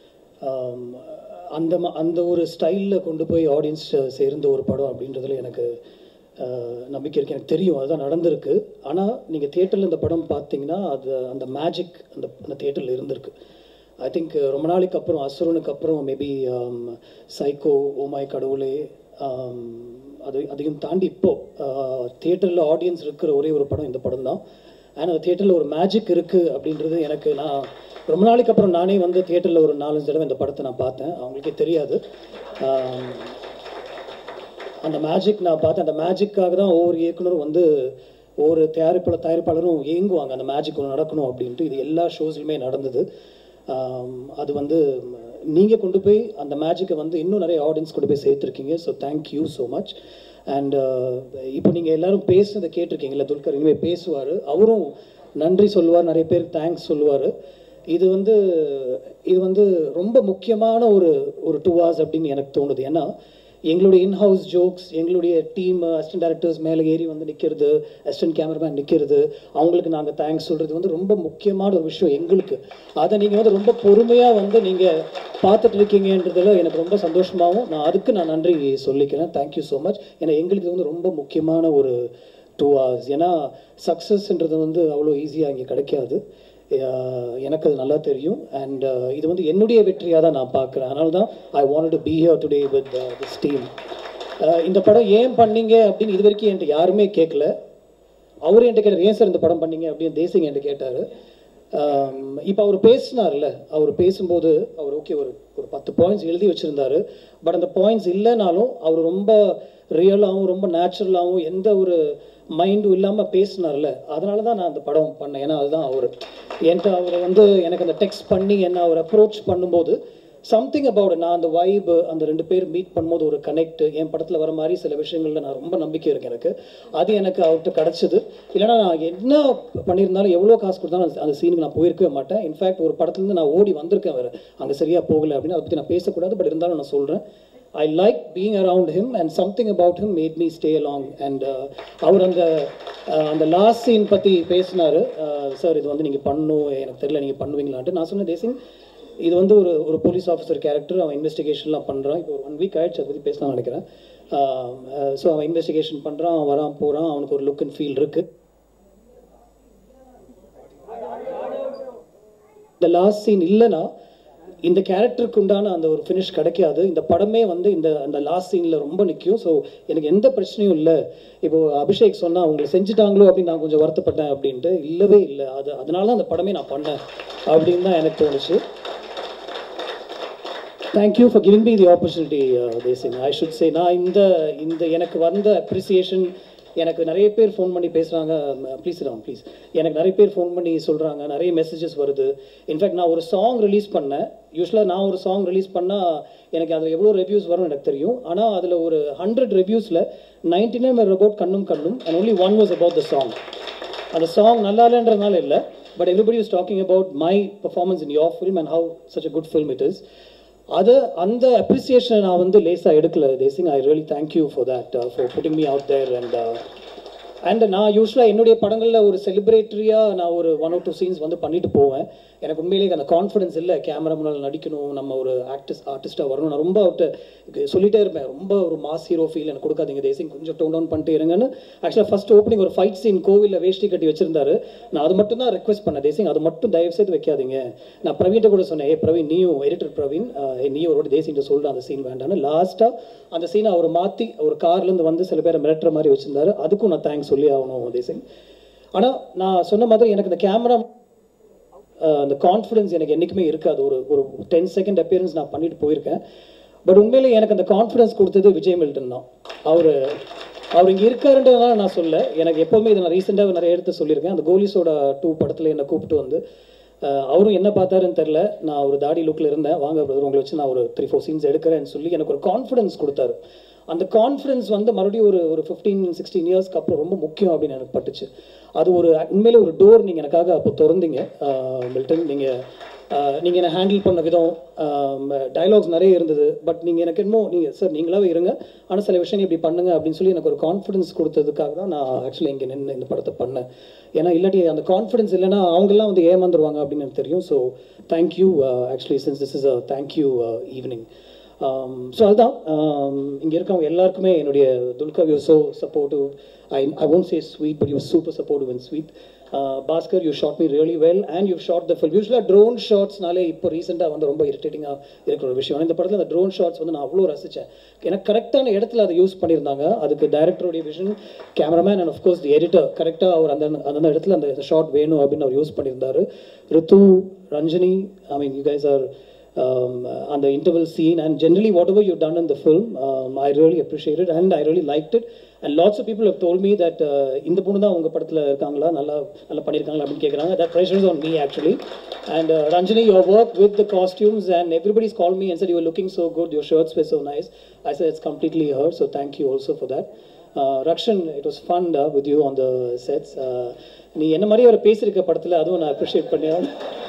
அந்த அந்த ஒரு ஸ்டைலில் கொண்டு போய் ஆடியன்ஸ் சேர்ந்த ஒரு படம் அப்படின்றதுல எனக்கு நம்பிக்கை இருக்குது. எனக்கு தெரியும் அதுதான் நடந்திருக்கு. ஆனால் நீங்கள் தியேட்டரில் இந்த படம் பார்த்தீங்கன்னா அது அந்த மேஜிக் அந்த அந்த தியேட்டரில் இருந்திருக்கு. ஐ திங்க் ரொம்ப நாளைக்கு அப்புறம், அசுரனுக்கு அப்புறம், மேபி சைக்கோ, ஓமாய் கடவுளே, அது அதையும் தாண்டி இப்போது தியேட்டரில் ஆடியன்ஸ் இருக்கிற ஒரே ஒரு படம் இந்த படம் தான். ஆனால் அந்த தியேட்டரில் ஒரு மேஜிக் இருக்குது அப்படின்றது எனக்கு, நான் ரொம்ப நாளைக்கு அப்புறம் நானே வந்து தியேட்டரில் ஒரு நாலஞ்சு தடவை இந்த படத்தை நான் பார்த்தேன். அவங்களுக்கே தெரியாது அந்த மேஜிக் நான் பார்த்தேன். அந்த மேஜிக்காக தான் ஒவ்வொரு இயக்குனரும் வந்து ஒவ்வொரு தயாரிப்பாளர் தயாரிப்பாளரும் ஏங்குவாங்க அந்த மேஜிக் ஒன்று நடக்கணும் அப்படின்ட்டு. இது எல்லா ஷோஸ்லையுமே நடந்தது. அது வந்து நீங்கள் கொண்டு போய் அந்த மேஜிக்கை வந்து இன்னும் நிறைய ஆடியன்ஸ் கொண்டு போய் சேர்த்துருக்கீங்க. So thank you so much. And இப்போ நீங்கள் எல்லோரும் பேசுனதை கேட்டிருக்கீங்களா, துல்கர் இனிமேல் பேசுவார், அவரும் நன்றி சொல்லுவார், நிறைய பேருக்கு தேங்க்ஸ் சொல்லுவார். இது வந்து இது வந்து ரொம்ப முக்கியமான ஒரு ஒரு டூ ஹவர்ஸ் அப்படின்னு எனக்கு தோணுது. ஏன்னா எங்களுடைய இன்ஹவுஸ் ஜோக்ஸ், எங்களுடைய டீம் அசிஸ்டன்ட் டைரக்டர்ஸ் மேலே ஏறி வந்து நிற்கிறது, அசிஸ்டன்ட் கேமராமேன் நிற்கிறது, அவங்களுக்கு நாங்கள் தேங்க்ஸ் சொல்கிறது வந்து ரொம்ப முக்கியமான ஒரு விஷயம் எங்களுக்கு. அதை நீங்கள் வந்து ரொம்ப பொறுமையாக வந்து நீங்கள் பார்த்துட்டு இருக்கீங்கன்றதில் எனக்கு ரொம்ப சந்தோஷமாகவும், நான் அதுக்கு நான் நன்றி சொல்லிக்கிறேன். Thank you so much. ஏன்னா எங்களுக்கு இது வந்து ரொம்ப முக்கியமான ஒரு டூ ஹவர்ஸ். ஏன்னா சக்ஸஸ்ன்றது வந்து அவ்வளோ ஈஸியாக இங்கே கிடைக்காது, எனக்கு அது நல்லா தெரியும். அண்ட் இது வந்து என்னுடைய வெற்றியாக தான் நான் பார்க்குறேன். அதனால தான் I want to be here today with this team. இந்த படம் ஏன் பண்ணீங்க அப்படின்னு இது வரைக்கும் என்கிட்ட யாருமே கேட்கல. அவரும் என்கிட்ட கேட்டார், ஏன் சார் இந்த படம் பண்ணீங்க அப்படின்னு தேசிங் என்கிட்ட கேட்டார். இப்போ அவர் பேசினார்ல, அவர் பேசும்போது அவர் ஓகே ஒரு ஒரு பத்து பாயிண்ட்ஸ் எழுதி வச்சுருந்தார். பட் அந்த பாயிண்ட்ஸ் இல்லைனாலும் அவர் ரொம்ப ரியலாகவும் ரொம்ப நேச்சுரலாகவும் எந்த ஒரு மைண்டும் இல்லாமல் பேசினார்ல, அதனால தான் நான் அந்த படம் பண்ணேன். ஏன்னா அதுதான் அவர் என்கிட்ட அவரை வந்து எனக்கு அந்த டெக்ஸ்ட் பண்ணி என்ன அவர் அப்ரோச் பண்ணும்போது சம்திங் அபவுட், நான் அந்த வைபு அந்த ரெண்டு பேர் மீட் பண்ணும்போது ஒரு கனெக்ட், என் படத்தில் வர மாதிரி சில விஷயங்களில் நான் ரொம்ப நம்பிக்கை இருக்கு எனக்கு. அது எனக்கு அவர்கிட்ட கிடச்சிது. இல்லைனா நான் என்ன பண்ணியிருந்தாலும் எவ்வளோ காசு கொடுத்தாலும் அந்த அந்த சீனுக்கு நான் போயிருக்கவே மாட்டேன். இன்ஃபேக்ட் ஒரு படத்துலேருந்து நான் ஓடி வந்திருக்கேன் வேறு, அங்கே சரியாக போகலை அப்படின்னு. அதை பற்றி நான் பேசக்கூடாது, பட் இருந்தாலும் நான் சொல்கிறேன். I like being around him and something about him made me stay along. And அவர் அந்த அந்த லாஸ்ட் சீன் பற்றி பேசினார். சார் இது வந்து நீங்கள் பண்ணணும், எனக்கு தெரியல நீங்கள் பண்ணுவீங்களான்ட்டு. நான் சொன்ன தேசிங் இது வந்து ஒரு ஒரு போலீஸ் ஆஃபீஸர் கேரக்டர், அவன் இன்வெஸ்டிகேஷன்லாம் பண்ணுறான். இப்போ ஒரு ஒன் வீக் ஆயிடுச்சு அதை பற்றி பேசலாம்னு நினைக்கிறேன். ஸோ அவன் இன்வெஸ்டிகேஷன் பண்ணுறான், அவன் வரான் போகிறான், அவனுக்கு ஒரு லுக் அண்ட் ஃபீல் இருக்குது. இந்த லாஸ்ட் சீன் இல்லைன்னா இந்த கேரக்டருக்கு உண்டான அந்த ஒரு ஃபினிஷ் கிடைக்காது. இந்த படமே வந்து இந்த அந்த லாஸ்ட் சீனில் ரொம்ப நிற்கும். ஸோ எனக்கு எந்த பிரச்சனையும் இல்லை. இப்போது அபிஷேக் சொன்னால் அவங்க செஞ்சுட்டாங்களோ அப்படின்னு நான் கொஞ்சம் வருத்தப்பட்டேன் அப்படின்ட்டு, இல்லவே இல்லை. அது அதனால தான் அந்த படமே நான் பண்ணேன் அப்படின்னு தான் எனக்கு தோணுச்சு. Thank you for giving me the opportunity Desingh. I should say, நான் இந்த இந்த எனக்கு வந்த அப்ரிசியேஷன், எனக்கு நிறைய பேர் ஃபோன் பண்ணி பேசுகிறாங்க, ப்ளீஸ் ராம் ப்ளீஸ், எனக்கு நிறைய பேர் ஃபோன் பண்ணி சொல்கிறாங்க, நிறைய மெசேஜஸ் வருது. இன்ஃபேக்ட் நான் ஒரு சாங் ரிலீஸ் பண்ணேன். யூஸ்வலாக நான் ஒரு சாங் ரிலீஸ் பண்ணால் எனக்கு அதில் எவ்வளோ ரிவ்யூஸ் வரும்னு எனக்கு தெரியும். ஆனால் அதில் ஒரு ஹண்ட்ரட் ரிவ்யூஸில் ninety nine were about Kannum Kannum and only one was about the song. அந்த சாங் நல்லா இல்லைன்றதுனால இல்லை, but everybody was talking about my performance in your film and how such a good film it is. அது அந்த அப்ரிசியேஷனை நான் வந்து லேஸாக எடுக்கல Desingh. I really thank you for that, for putting me out there. And and நான் யூஸ்வலாக என்னுடைய படங்களில் ஒரு செலிப்ரேட்டரியாக நான் ஒரு ஒன் ஆர் டூ சீன்ஸ் வந்து பண்ணிட்டு போவேன். எனக்கு உண்மையிலேயே அந்த கான்ஃபிடன்ஸ் இல்லை, கேமரா முன்னால் நடிக்கணும், நம்ம ஒரு ஆக்டிஸ்ட் ஆர்டிஸ்ட்டாக வரணும். நான் ரொம்ப அவர்கிட்ட சொல்லிட்டே இருப்பேன், ரொம்ப ஒரு மாஸ் ஹீரோ ஃபீல் எனக்கு கொடுக்காதீங்க தேசிங், கொஞ்சம் டோன் டவுன் பண்ணிட்டு இருங்கன்னு. ஆக்சுவலாக ஃபர்ஸ்ட் ஓப்பனிங் ஒரு ஃபைட் சீன் கோவிலில் வேஷ்டி கட்டி வச்சிருந்தாரு. நான் அது மட்டும் தான் ரெக்வஸ்ட் பண்ணேன், தேசிங் அது மட்டும் தயவு செய்து வைக்காதீங்க. நான் பிரவீன்ட்ட கூட சொன்னேன், ஏ பிரவீன் நீயும் எடிட்டர் பிரவீன் நீயும் ஒரு தேசிங்கிட்ட சொல்லிட்டு அந்த சீன் வேண்டான்னு. லாஸ்ட்டாக அந்த சீனை அவர் மாற்றி ஒரு கார்லேருந்து வந்து சில பேரை மிரட்டுற மாதிரி வச்சிருந்தாரு. அதுக்கும் நான் தேங்க்ஸ் சொல்லி ஆகணும் தேசிங். ஆனால் நான் சொன்ன மாதிரி எனக்கு இந்த கேமரா அந்த கான்ஃபிடன்ஸ் எனக்கு என்றைக்குமே இருக்காது. ஒரு ஒரு டென் செகண்ட் அப்பியரன்ஸ் நான் பண்ணிட்டு போயிருக்கேன். பட் உண்மையிலே எனக்கு அந்த கான்ஃபிடன்ஸ் கொடுத்தது விஜய் மில்டன் தான். அவர் அவர் இங்கே இருக்காருன்றதுனால நான் சொல்ல, எனக்கு எப்போவுமே இதை நான் ரீசெண்டாக நிறைய எடுத்து சொல்லியிருக்கேன். அந்த கோலிஸோட டூ படத்தில் என்னை கூப்பிட்டு வந்து அவரும் என்ன பார்த்தாருன்னு தெரில, நான் ஒரு தாடி லுக்கில் இருந்தேன், வாங்க பிரதர் உங்களை வச்சு நான் ஒரு த்ரீ ஃபோர் சீன்ஸ் எடுக்கிறேன்னு சொல்லி எனக்கு ஒரு கான்ஃபிடன்ஸ் கொடுத்தாரு. அந்த கான்ஃபிடன்ஸ் வந்து மறுபடியும் ஒரு ஒரு ஃபிஃப்டீன் சிக்ஸ்டீன் இயர்ஸ்க்கு அப்புறம் ரொம்ப முக்கியம் அப்படின்னு எனக்கு பட்டுச்சு. அது ஒரு உண்மையிலே ஒரு டோர் நீங்கள் எனக்காக அப்போ திறந்தீங்க மில்டன். நீங்கள் நீங்கள் என்னை ஹேண்டில் பண்ண விதம், டைலாக்ஸ் நிறைய இருந்தது. பட் நீங்கள் எனக்கு என்னமோ நீங்கள் சார் நீங்களாவே இருங்க, ஆனால் சில விஷயம் இப்படி பண்ணுங்க அப்படின்னு சொல்லி எனக்கு ஒரு கான்ஃபிடன்ஸ் கொடுத்ததுக்காக தான் நான் ஆக்சுவலி இங்கே நின்று இந்த படத்தை பண்ணேன். ஏன்னா இல்லாட்டி அந்த கான்ஃபிடன்ஸ் இல்லைன்னா அவங்கெல்லாம் வந்து ஏமாந்துருவாங்க அப்படின்னு எனக்கு தெரியும். So thank you actually since this is a thank you evening. So அதுதான் இங்கே இருக்கவங்க எல்லாருக்குமே என்னுடைய Dulquer you so supportive. I I won't say sweet but you super supportive and sweet. Bhaskar you shot me really well and you shot the film. யூஸ்வலாக ட்ரோன் ஷாட்ஸ்னாலே இப்போ ரீசெண்டாக வந்து ரொம்ப இரிட்டேட்டிங்காக இருக்கிற ஒரு விஷயம். இந்த படத்தில் அந்த ட்ரோன் ஷாட்ஸ் வந்து நான் அவ்வளோ ரசித்தேன். எனக்கு கரெக்டான இடத்துல அதை யூஸ் பண்ணியிருந்தாங்க. அதுக்கு டைரக்டருடைய vision, cameraman and of course the editor கரெக்டாக அவர் அந்த அந்த இடத்துல அந்த ஷாட் வேணும் அப்படின்னு அவர் யூஸ் பண்ணியிருந்தார். Rithu, Ranjani, I mean you guys are Um, on the interval scene and generally whatever you've done in the film, um, I really appreciate it and I really liked it. And lots of people have told me that இந்த பொண்ணு தான் உங்கள் படத்தில் இருக்காங்களா, நல்லா நல்லா பண்ணியிருக்காங்களா அப்படின்னு கேட்குறாங்க. That pressure is on me actually. And uh, Ranjani, your work with the costumes and everybody's called me and said you were looking so good, your shirts were so nice. I said it's completely her, so thank you also for that. Uh, Rakshan, it was fun uh, with you on the sets. நீ என்ன மாதிரி ஒரு பேசியிருக்க படத்தில், அதுவும் நான் அப்ரிஷியேட் பண்ணேன்.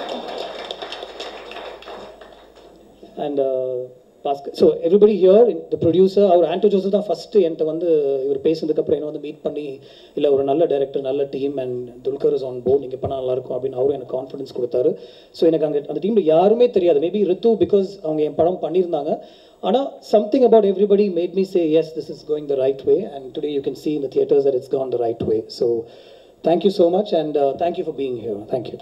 And uh, Bhaskar, so everybody here, the producer, our Anto Joseph தான் ஃபஸ்ட்டு என்கிட்ட வந்து இவர் பேசுனதுக்கப்புறம் என்ன வந்து மீட் பண்ணி, இல்லை ஒரு நல்ல டைரக்டர், நல்ல team and Dulquer is on board, நீங்கள் பண்ணால் நல்லாயிருக்கும் அப்படின்னு அவரும் எனக்கு கான்ஃபிடன்ஸ் கொடுத்தாரு. ஸோ எனக்கு அங்கே அந்த டீமில் யாருமே தெரியாது. மேபி ரித்து பிகாஸ் அவங்க என் படம் பண்ணியிருந்தாங்க. ஆனால் something about everybody made me say yes this is going the right way and today you can see in the theatres that it's gone the right way. So thank you so much and thank you for being here. Thank you.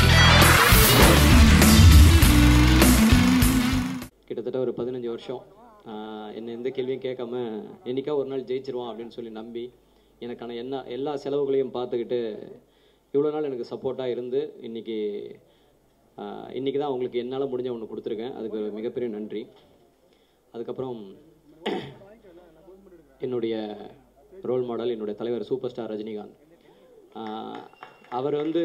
கிட்டத்தட்ட ஒரு பதினஞ்சு வருஷம் என்னை எந்த கேள்வியும் கேட்காம என்னைக்கா ஒரு நாள் ஜெயிச்சிருவான் அப்படின்னு சொல்லி நம்பி எனக்கான என்ன எல்லா செலவுகளையும் பார்த்துக்கிட்டு இவ்வளோ நாள் எனக்கு சப்போர்ட்டாக இருந்து இன்றைக்கி இன்றைக்கி தான் உங்களுக்கு என்னால் முடிஞ்ச ஒன்று கொடுத்துருக்கேன். அதுக்கு மிகப்பெரிய நன்றி. அதுக்கப்புறம் என்னுடைய ரோல் மாடல், என்னுடைய தலைவர் சூப்பர் ஸ்டார் ரஜினிகாந்த். அவர் வந்து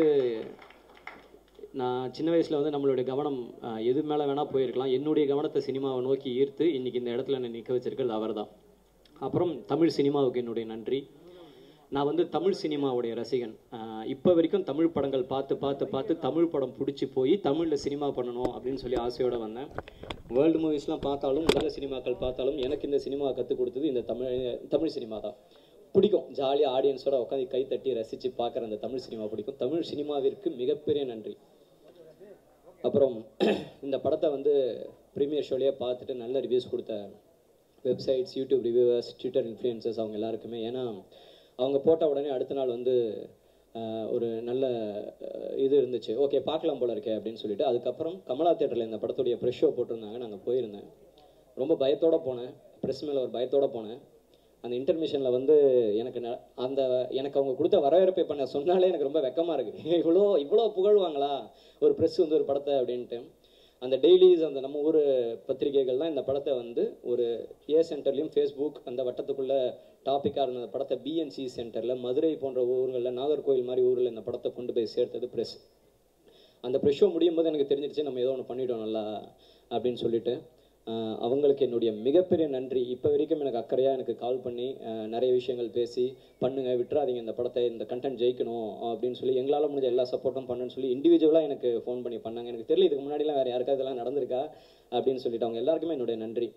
நான் சின்ன வயசில் வந்து நம்மளுடைய கவனம் எது மேலே வேணால் போயிருக்கலாம், என்னுடைய கவனத்தை சினிமாவை நோக்கி ஈர்த்து இன்றைக்கி இந்த இடத்துல என்னை நிற்க வச்சிருக்கிறது அவர் தான். அப்புறம் தமிழ் சினிமாவுக்கு என்னுடைய நன்றி. நான் வந்து தமிழ் சினிமாவுடைய ரசிகன். இப்போ வரைக்கும் தமிழ் படங்கள் பார்த்து பார்த்து பார்த்து தமிழ் படம் பிடிச்சி போய் தமிழில் சினிமா பண்ணணும் அப்படின்னு சொல்லி ஆசையோடு வந்தேன். வேர்ல்டு மூவிஸ்லாம் பார்த்தாலும் உலக சினிமாக்கள் பார்த்தாலும் எனக்கு இந்த சினிமா கற்றுக் கொடுத்தது இந்த தமிழ் தமிழ் சினிமா தான். பிடிக்கும், ஜாலியாக ஆடியன்ஸோட உட்காந்து கை தட்டி ரசித்து பார்க்குற அந்த தமிழ் சினிமா பிடிக்கும். தமிழ் சினிமாவிற்கு மிகப்பெரிய நன்றி. அப்புறம் இந்த படத்தை வந்து ப்ரீமியர் ஷோலேயே பார்த்துட்டு நல்ல ரிவ்யூஸ் கொடுத்த websites, YouTube reviewers, Twitter influencers அவங்க எல்லாருக்குமே. ஏன்னா அவங்க போட்ட உடனே அடுத்த நாள் வந்து ஒரு நல்ல இது இருந்துச்சு, ஓகே பார்க்கலாம் போல இருக்கே அப்படின்னு சொல்லிட்டு. அதுக்கப்புறம் கமலா தியேட்டரில் இந்த படத்துடைய ப்ரெஷ் ஷோ போட்டிருந்தாங்க. நாங்கள் போயிருந்தேன். ரொம்ப பயத்தோடு போனேன், ப்ரெஸ் மேலே ஒரு பயத்தோடு போனேன். அந்த இன்டர்மிஷனில் வந்து எனக்கு அந்த எனக்கு அவங்க கொடுத்த வரவேற்பை பண்ண சொன்னாலே எனக்கு ரொம்ப வெக்கமாக இருக்குது. இவ்வளோ இவ்வளோ புகழ்வாங்களா ஒரு ப்ரெஸ் வந்து ஒரு படத்தை அப்படின்ட்டு. அந்த டெய்லிஸ், அந்த நம்ம ஊர் பத்திரிகைகள் தான் இந்த படத்தை வந்து ஒரு ஏ சென்டர்லேயும் ஃபேஸ்புக் அந்த வட்டத்துக்குள்ளே டாப்பிக்காக இருந்த படத்தை பிஎன்சி சென்டரில் மதுரை போன்ற ஊர்களில், நாகர்கோவில் மாதிரி ஊரில் இந்த படத்தை கொண்டு போய் சேர்த்தது ப்ரெஸ். அந்த ப்ரெஸ் ஷோ முடியும் போது எனக்கு தெரிஞ்சிடுச்சு நம்ம ஏதோ ஒன்று பண்ணிட்டோம் நல்லா அப்படின்னு சொல்லிட்டு. அவங்களுக்கு என்னுடைய மிகப்பெரிய நன்றி. இப்போ வரைக்கும் எனக்கு அக்கறையாக எனக்கு கால் பண்ணி நிறைய விஷயங்கள் பேசி, பண்ணுங்கள் விட்டுறாதீங்க இந்த படத்தை, இந்த கண்டென்ட் ஜெயிக்கணும் அப்படின்னு சொல்லி எங்களால் முடிஞ்ச எல்லா சப்போர்ட்டும் பண்ணுன்னு சொல்லி இண்டிவிஜுவலாக எனக்கு ஃபோன் பண்ணி பண்ணாங்க. எனக்கு தெரியல இதுக்கு முன்னாடிலாம் வேறு யாருக்காவது இதெல்லாம் நடந்திருக்கா அப்படின்னு சொல்லிட்டு அவங்க எல்லாருக்குமே என்னுடைய நன்றி.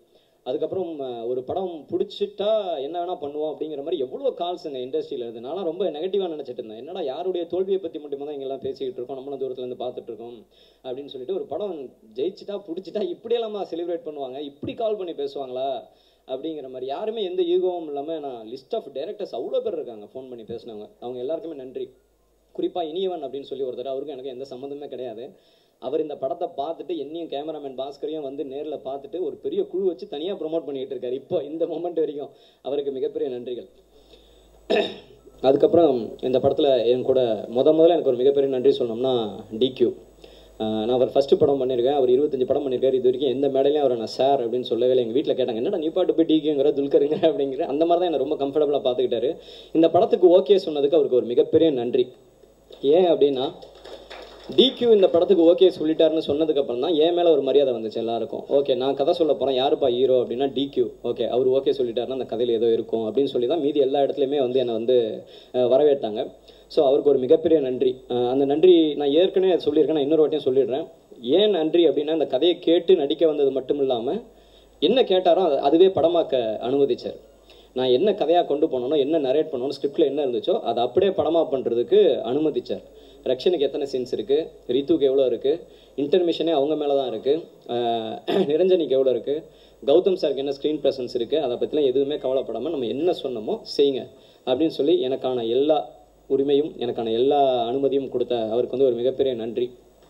அதுக்கப்புறம் ஒரு படம் பிடிச்சிட்டா என்ன வேணால் பண்ணுவோம் அப்படிங்கிற மாதிரி எவ்வளோ கால்ஸ் எங்கள் இண்டஸ்ட்ரியில் இருந்து. நான்லாம் ரொம்ப நெகட்டிவாக நினச்சிட்டு இருந்தேன். என்னடா யாருடைய தோல்வியை பற்றி மட்டும் தான் இங்கெல்லாம் பேசிக்கிட்டு இருக்கோம், நம்மளும் தூரத்துலேருந்து பார்த்துட்டு இருக்கோம் அப்படின்னு சொல்லிட்டு, ஒரு படம் ஜெயிச்சிட்டா பிடிச்சிட்டா இப்படியெல்லாமா செலிப்ரேட் பண்ணுவாங்க, இப்படி கால் பண்ணி பேசுவாங்களா அப்படிங்கிற மாதிரி. யாருமே எந்த ஈகோவும் இல்லாமல், நான் லிஸ்ட் ஆஃப் டைரக்டர்ஸ் அவ்வளோ பேர் இருக்காங்க ஃபோன் பண்ணி பேசினவங்க, அவங்க எல்லாருக்குமே நன்றி. குறிப்பாக இனியவன் அப்படின்னு சொல்லி ஒருத்தர், அவருக்கும் எனக்கு எந்த சம்மந்தமே கிடையாது. அவர் இந்த படத்தை பார்த்துட்டு என்னையும் கேமராமேன் பாஸ்கரையும் வந்து நேரில் பார்த்துட்டு ஒரு பெரிய குழு வச்சு தனியாக ப்ரொமோட் பண்ணிகிட்டு இருக்காரு இப்போ இந்த மொமெண்ட் வரைக்கும். அவருக்கு மிகப்பெரிய நன்றிகள். அதுக்கப்புறம் இந்த படத்தில் என் கூட முத முதல்ல எனக்கு ஒரு மிகப்பெரிய நன்றி சொல்லணும்னா டிக்யூ. நான் அவர் ஃபஸ்ட்டு படம் பண்ணியிருக்கேன், அவர் இருபத்தஞ்சு படம் பண்ணியிருக்காரு. இது வரைக்கும் எந்த மேடையிலையும் அவரை நான் சார் அப்படின்னு சொல்லவே இல்லை. எங்கள் வீட்டில் கேட்டாங்க, என்னடா நீ பாட்டு போய் டிக்யூங்கிற துல்கருங்க அப்படிங்கிற, அந்த மாதிரி தான் என்னை ரொம்ப கம்ஃபர்டபுளாக பார்த்துக்கிட்டாரு. இந்த படத்துக்கு ஓகே சொன்னதுக்கு அவருக்கு ஒரு மிகப்பெரிய நன்றி. ஏன் அப்படின்னா, டிக்யூ இந்த படத்துக்கு ஓகே சொல்லிட்டாருன்னு சொன்னதுக்கப்புறம் தான் என் மேலே ஒரு மரியாதை வந்துச்சு எல்லாருக்கும். ஓகே நான் கதை சொல்ல போகிறேன், யாருப்பா ஹீரோ அப்படின்னா டிக்யூ. ஓகே அவர் ஓகே சொல்லிட்டாருன்னா அந்த கதையில் ஏதோ இருக்கும் அப்படின்னு சொல்லி தான் மீதி எல்லா இடத்துலையுமே வந்து என்னை வந்து வரவேற்றாங்க. ஸோ அவருக்கு ஒரு மிகப்பெரிய நன்றி. அந்த நன்றி நான் ஏற்கனவே சொல்லியிருக்கேன், நான் இன்னொரு வாட்டியும் சொல்லிடுறேன். ஏன் நன்றி அப்படின்னா, அந்த கதையை கேட்டு நடிக்க வந்தது மட்டும் இல்லாமல் என்ன கேட்டாரோ அதுவே படமாக்க அனுமதிச்சார். நான் என்ன கதையாக கொண்டு போனோனோ, என்ன நரேட் பண்ணணும், ஸ்கிரிப்டில் என்ன இருந்துச்சோ அதை அப்படியே படமாக பண்ணுறதுக்கு அனுமதிச்சார். ரக்ஷனுக்கு எத்தனை சீன்ஸ் இருக்குது, ரித்துக்கு எவ்வளோ இருக்குது, இன்டர்மிஷனே அவங்க மேலே தான் இருக்குது, நிரஞ்சனிக்கு எவ்வளோ இருக்குது, கௌதம் சாருக்கு என்ன ஸ்க்ரீன் ப்ரெசன்ஸ் இருக்குது, அதை பற்றிலாம் எதுவுமே கவலைப்படாமல் நம்ம என்ன சொன்னோமோ செய்யுங்க அப்படின்னு சொல்லி எனக்கான எல்லா உரிமையும் எனக்கான எல்லா அனுமதியும் கொடுத்த அவருக்கு வந்து ஒரு மிகப்பெரிய நன்றி.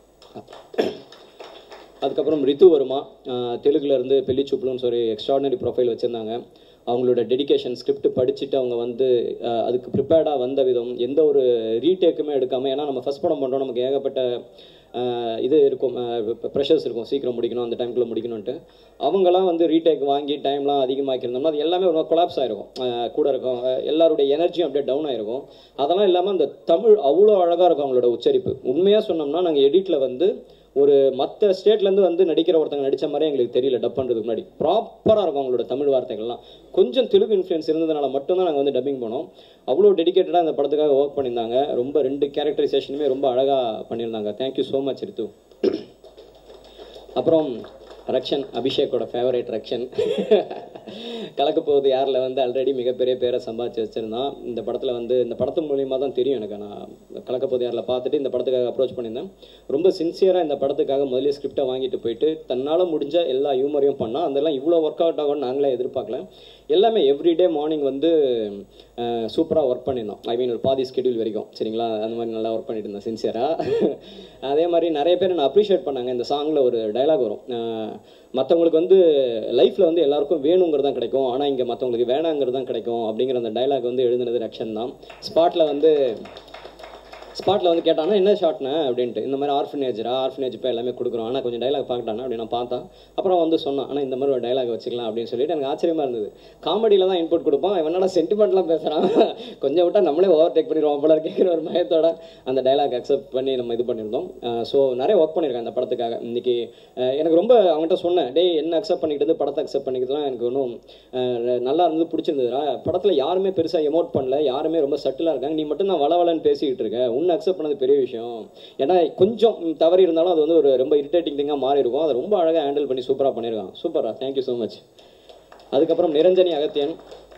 அதுக்கப்புறம் ரித்து வருமா, தெலுங்குலேருந்து பெல்லிச்சூப்புலுன்னு சொல்லி எக்ஸ்ட்ராடினரி ப்ரொஃபைல் வச்சுருந்தாங்க. அவங்களோட டெடிகேஷன், ஸ்கிரிப்ட் படிச்சுட்டு அவங்க வந்து அதுக்கு ப்ரிப்பேர்டாக வந்த விதம், எந்த ஒரு ரீடேக்குமே எடுக்காமல். ஏன்னா நம்ம ஃபஸ்ட் படம் பண்ணுறோம், நமக்கு ஏகப்பட்ட இது இருக்கும், ப்ரெஷர்ஸ் இருக்கும், சீக்கிரம் முடிக்கணும், அந்த டைம்குள்ளே முடிக்கணும்ன்ட்டு. அவங்களாம் வந்து ரீடேக் வாங்கி டைம்லாம் அதிகமாக்கியிருந்தோம்னா அது எல்லாமே ஒரு கொலாப்ஸ் ஆகிருக்கும், கூட இருக்கும், எல்லாருடைய எனர்ஜியும் அப்படியே டவுன் ஆகிருக்கும். அதெல்லாம் இல்லாமல் அந்த தமிழ் அவ்வளோ அழகாக இருக்கும் அவங்களோட உச்சரிப்பு. உண்மையாக சொன்னோம்னா நாங்கள் எடிட்டில் வந்து ஒரு மற்ற ஸ்டேட்லேருந்து வந்து நடிக்கிற ஒருத்தங்க நடித்த மாதிரி எங்களுக்கு தெரியல. டப் பண்ணுறதுக்கு முன்னாடி ப்ராப்பராக இருக்கும் அவங்களோட தமிழ் வார்த்தைகள்லாம். கொஞ்சம் தெலுங்கு இன்ஃப்ளூயன்ஸ் இருந்ததுனால மட்டும்தான் நாங்கள் வந்து டப்பிங் பண்ணோம். அவ்வளோ டெடிக்கேட்டடாக இந்த படத்துக்காக ஒர்க் பண்ணியிருந்தாங்க. ரொம்ப ரெண்டு கேரக்டரைசேஷனுமே ரொம்ப அழகாக பண்ணியிருந்தாங்க. Thank you so much Rithu. அப்புறம் ரக்ஷன், அபிஷேக்கோட ஃபேவரேட் ரக்ஷன். கலக்க போகுது யாரில் வந்து ஆல்ரெடி மிகப்பெரிய பேரை சம்பாதிச்சு வச்சுருந்தான். இந்த படத்தில் வந்து இந்த படத்து மூலியமாக தான் தெரியும் எனக்கு. நான் கலக்க போகுது யாரில் பார்த்துட்டு இந்த படத்துக்காக அப்ரோச் பண்ணியிருந்தேன். ரொம்ப சின்சியராக இந்த படத்துக்காக முதலே ஸ்கிரிப்டை வாங்கிட்டு போயிட்டு தன்னால் முடிஞ்ச எல்லா ஹியூமரையும் பண்ணால் அதெல்லாம் இவ்வளோ ஒர்க் அவுட் ஆகும்னு நாங்களே எதிர்பார்க்கல. எல்லாமே எவ்ரிடே மார்னிங் வந்து சூப்பராக ஒர்க் பண்ணியிருந்தோம். ஐ மீன் ஒரு பாதி ஸ்கெடியூல் வரைக்கும், சரிங்களா, அந்த மாதிரி நல்லா ஒர்க் பண்ணிட்டு இருந்தேன் சின்சியராக. அதே மாதிரி நிறைய பேர் நான் அப்ரிஷியேட் பண்ணாங்க. இந்த சாங்கில் ஒரு டைலாக் வரும், மற்றவங்களுக்கு வந்து லைஃப்பில் வந்து எல்லாருக்கும் வேணுங்கிறது தான் கிடைக்கும், ஆனால் இங்கே மற்றவங்களுக்கு வேணாங்கிறது தான் கிடைக்கும் அப்படிங்கிற அந்த டைலாக் வந்து எழுதுனது ரக்ஷன் தான். ஸ்பாட்டில் வந்து ஸ்பாட்டில் வந்து கேட்டாங்கன்னா என்ன ஷார்ட்னா அப்படின்ட்டு, இந்த மாதிரி ஆர்ஃபனேஜரா ஆர்ஃபனேஜ் இப்போ எல்லாமே கொடுக்குறோம், ஆனால் கொஞ்சம் டைலாக் பார்க்கட்டானா அப்படின்னு நான் பார்த்தேன். அப்புறம் வந்து சொன்னான், ஆனால் இந்த மாதிரி ஒரு டைலாக் வச்சுக்கலாம் அப்படின்னு சொல்லிட்டு எனக்கு ஆச்சரியமாக இருந்தது. காமெடியில் தான் இன்புட் கொடுப்பான், இவனோட சென்டிமெண்ட்லாம் பேசுகிறான், கொஞ்சம் விட்டால் நம்மளே ஓவர் டேக் பண்ணிடுவோம் போல கேட்குற ஒரு பயத்தோட அந்த டைலாக் அக்செப்ட் பண்ணி நம்ம இது பண்ணியிருந்தோம். ஸோ நிறைய ஒர்க் பண்ணியிருக்கேன் அந்த படத்துக்காக. இன்றைக்கி எனக்கு ரொம்ப அவங்ககிட்ட சொன்னேன், டே என்ன அக்செப்ட் பண்ணிக்கிட்டு படத்தை அக்செப்ட் பண்ணிக்கிறதுலாம் எனக்கு ஒன்றும் நல்லா இருந்து பிடிச்சிருந்ததுடா. படத்தில் யாருமே பெருசாக எமோட் பண்ணல, யாருமே ரொம்ப சட்டிலாக இருக்காங்க, நீ மட்டும் தான் வளவலன்னு பேசிக்கிட்டு இருக்க, உன்னை அக்செப்ட் பண்ணது பெரிய விஷயம். ஏன்னா கொஞ்சம் தவறி இருந்தாலும் அது வந்து ஒரு ரொம்ப இரிட்டேட்டிங் திங்காக மாறி இருக்கும். அதை ரொம்ப அழகாக ஹேண்டில் பண்ணி சூப்பராக பண்ணியிருக்காங்க. சூப்பரா, தேங்க்யூ ஸோ மச். அதுக்கப்புறம் நிரஞ்சனி அகத்தியன்,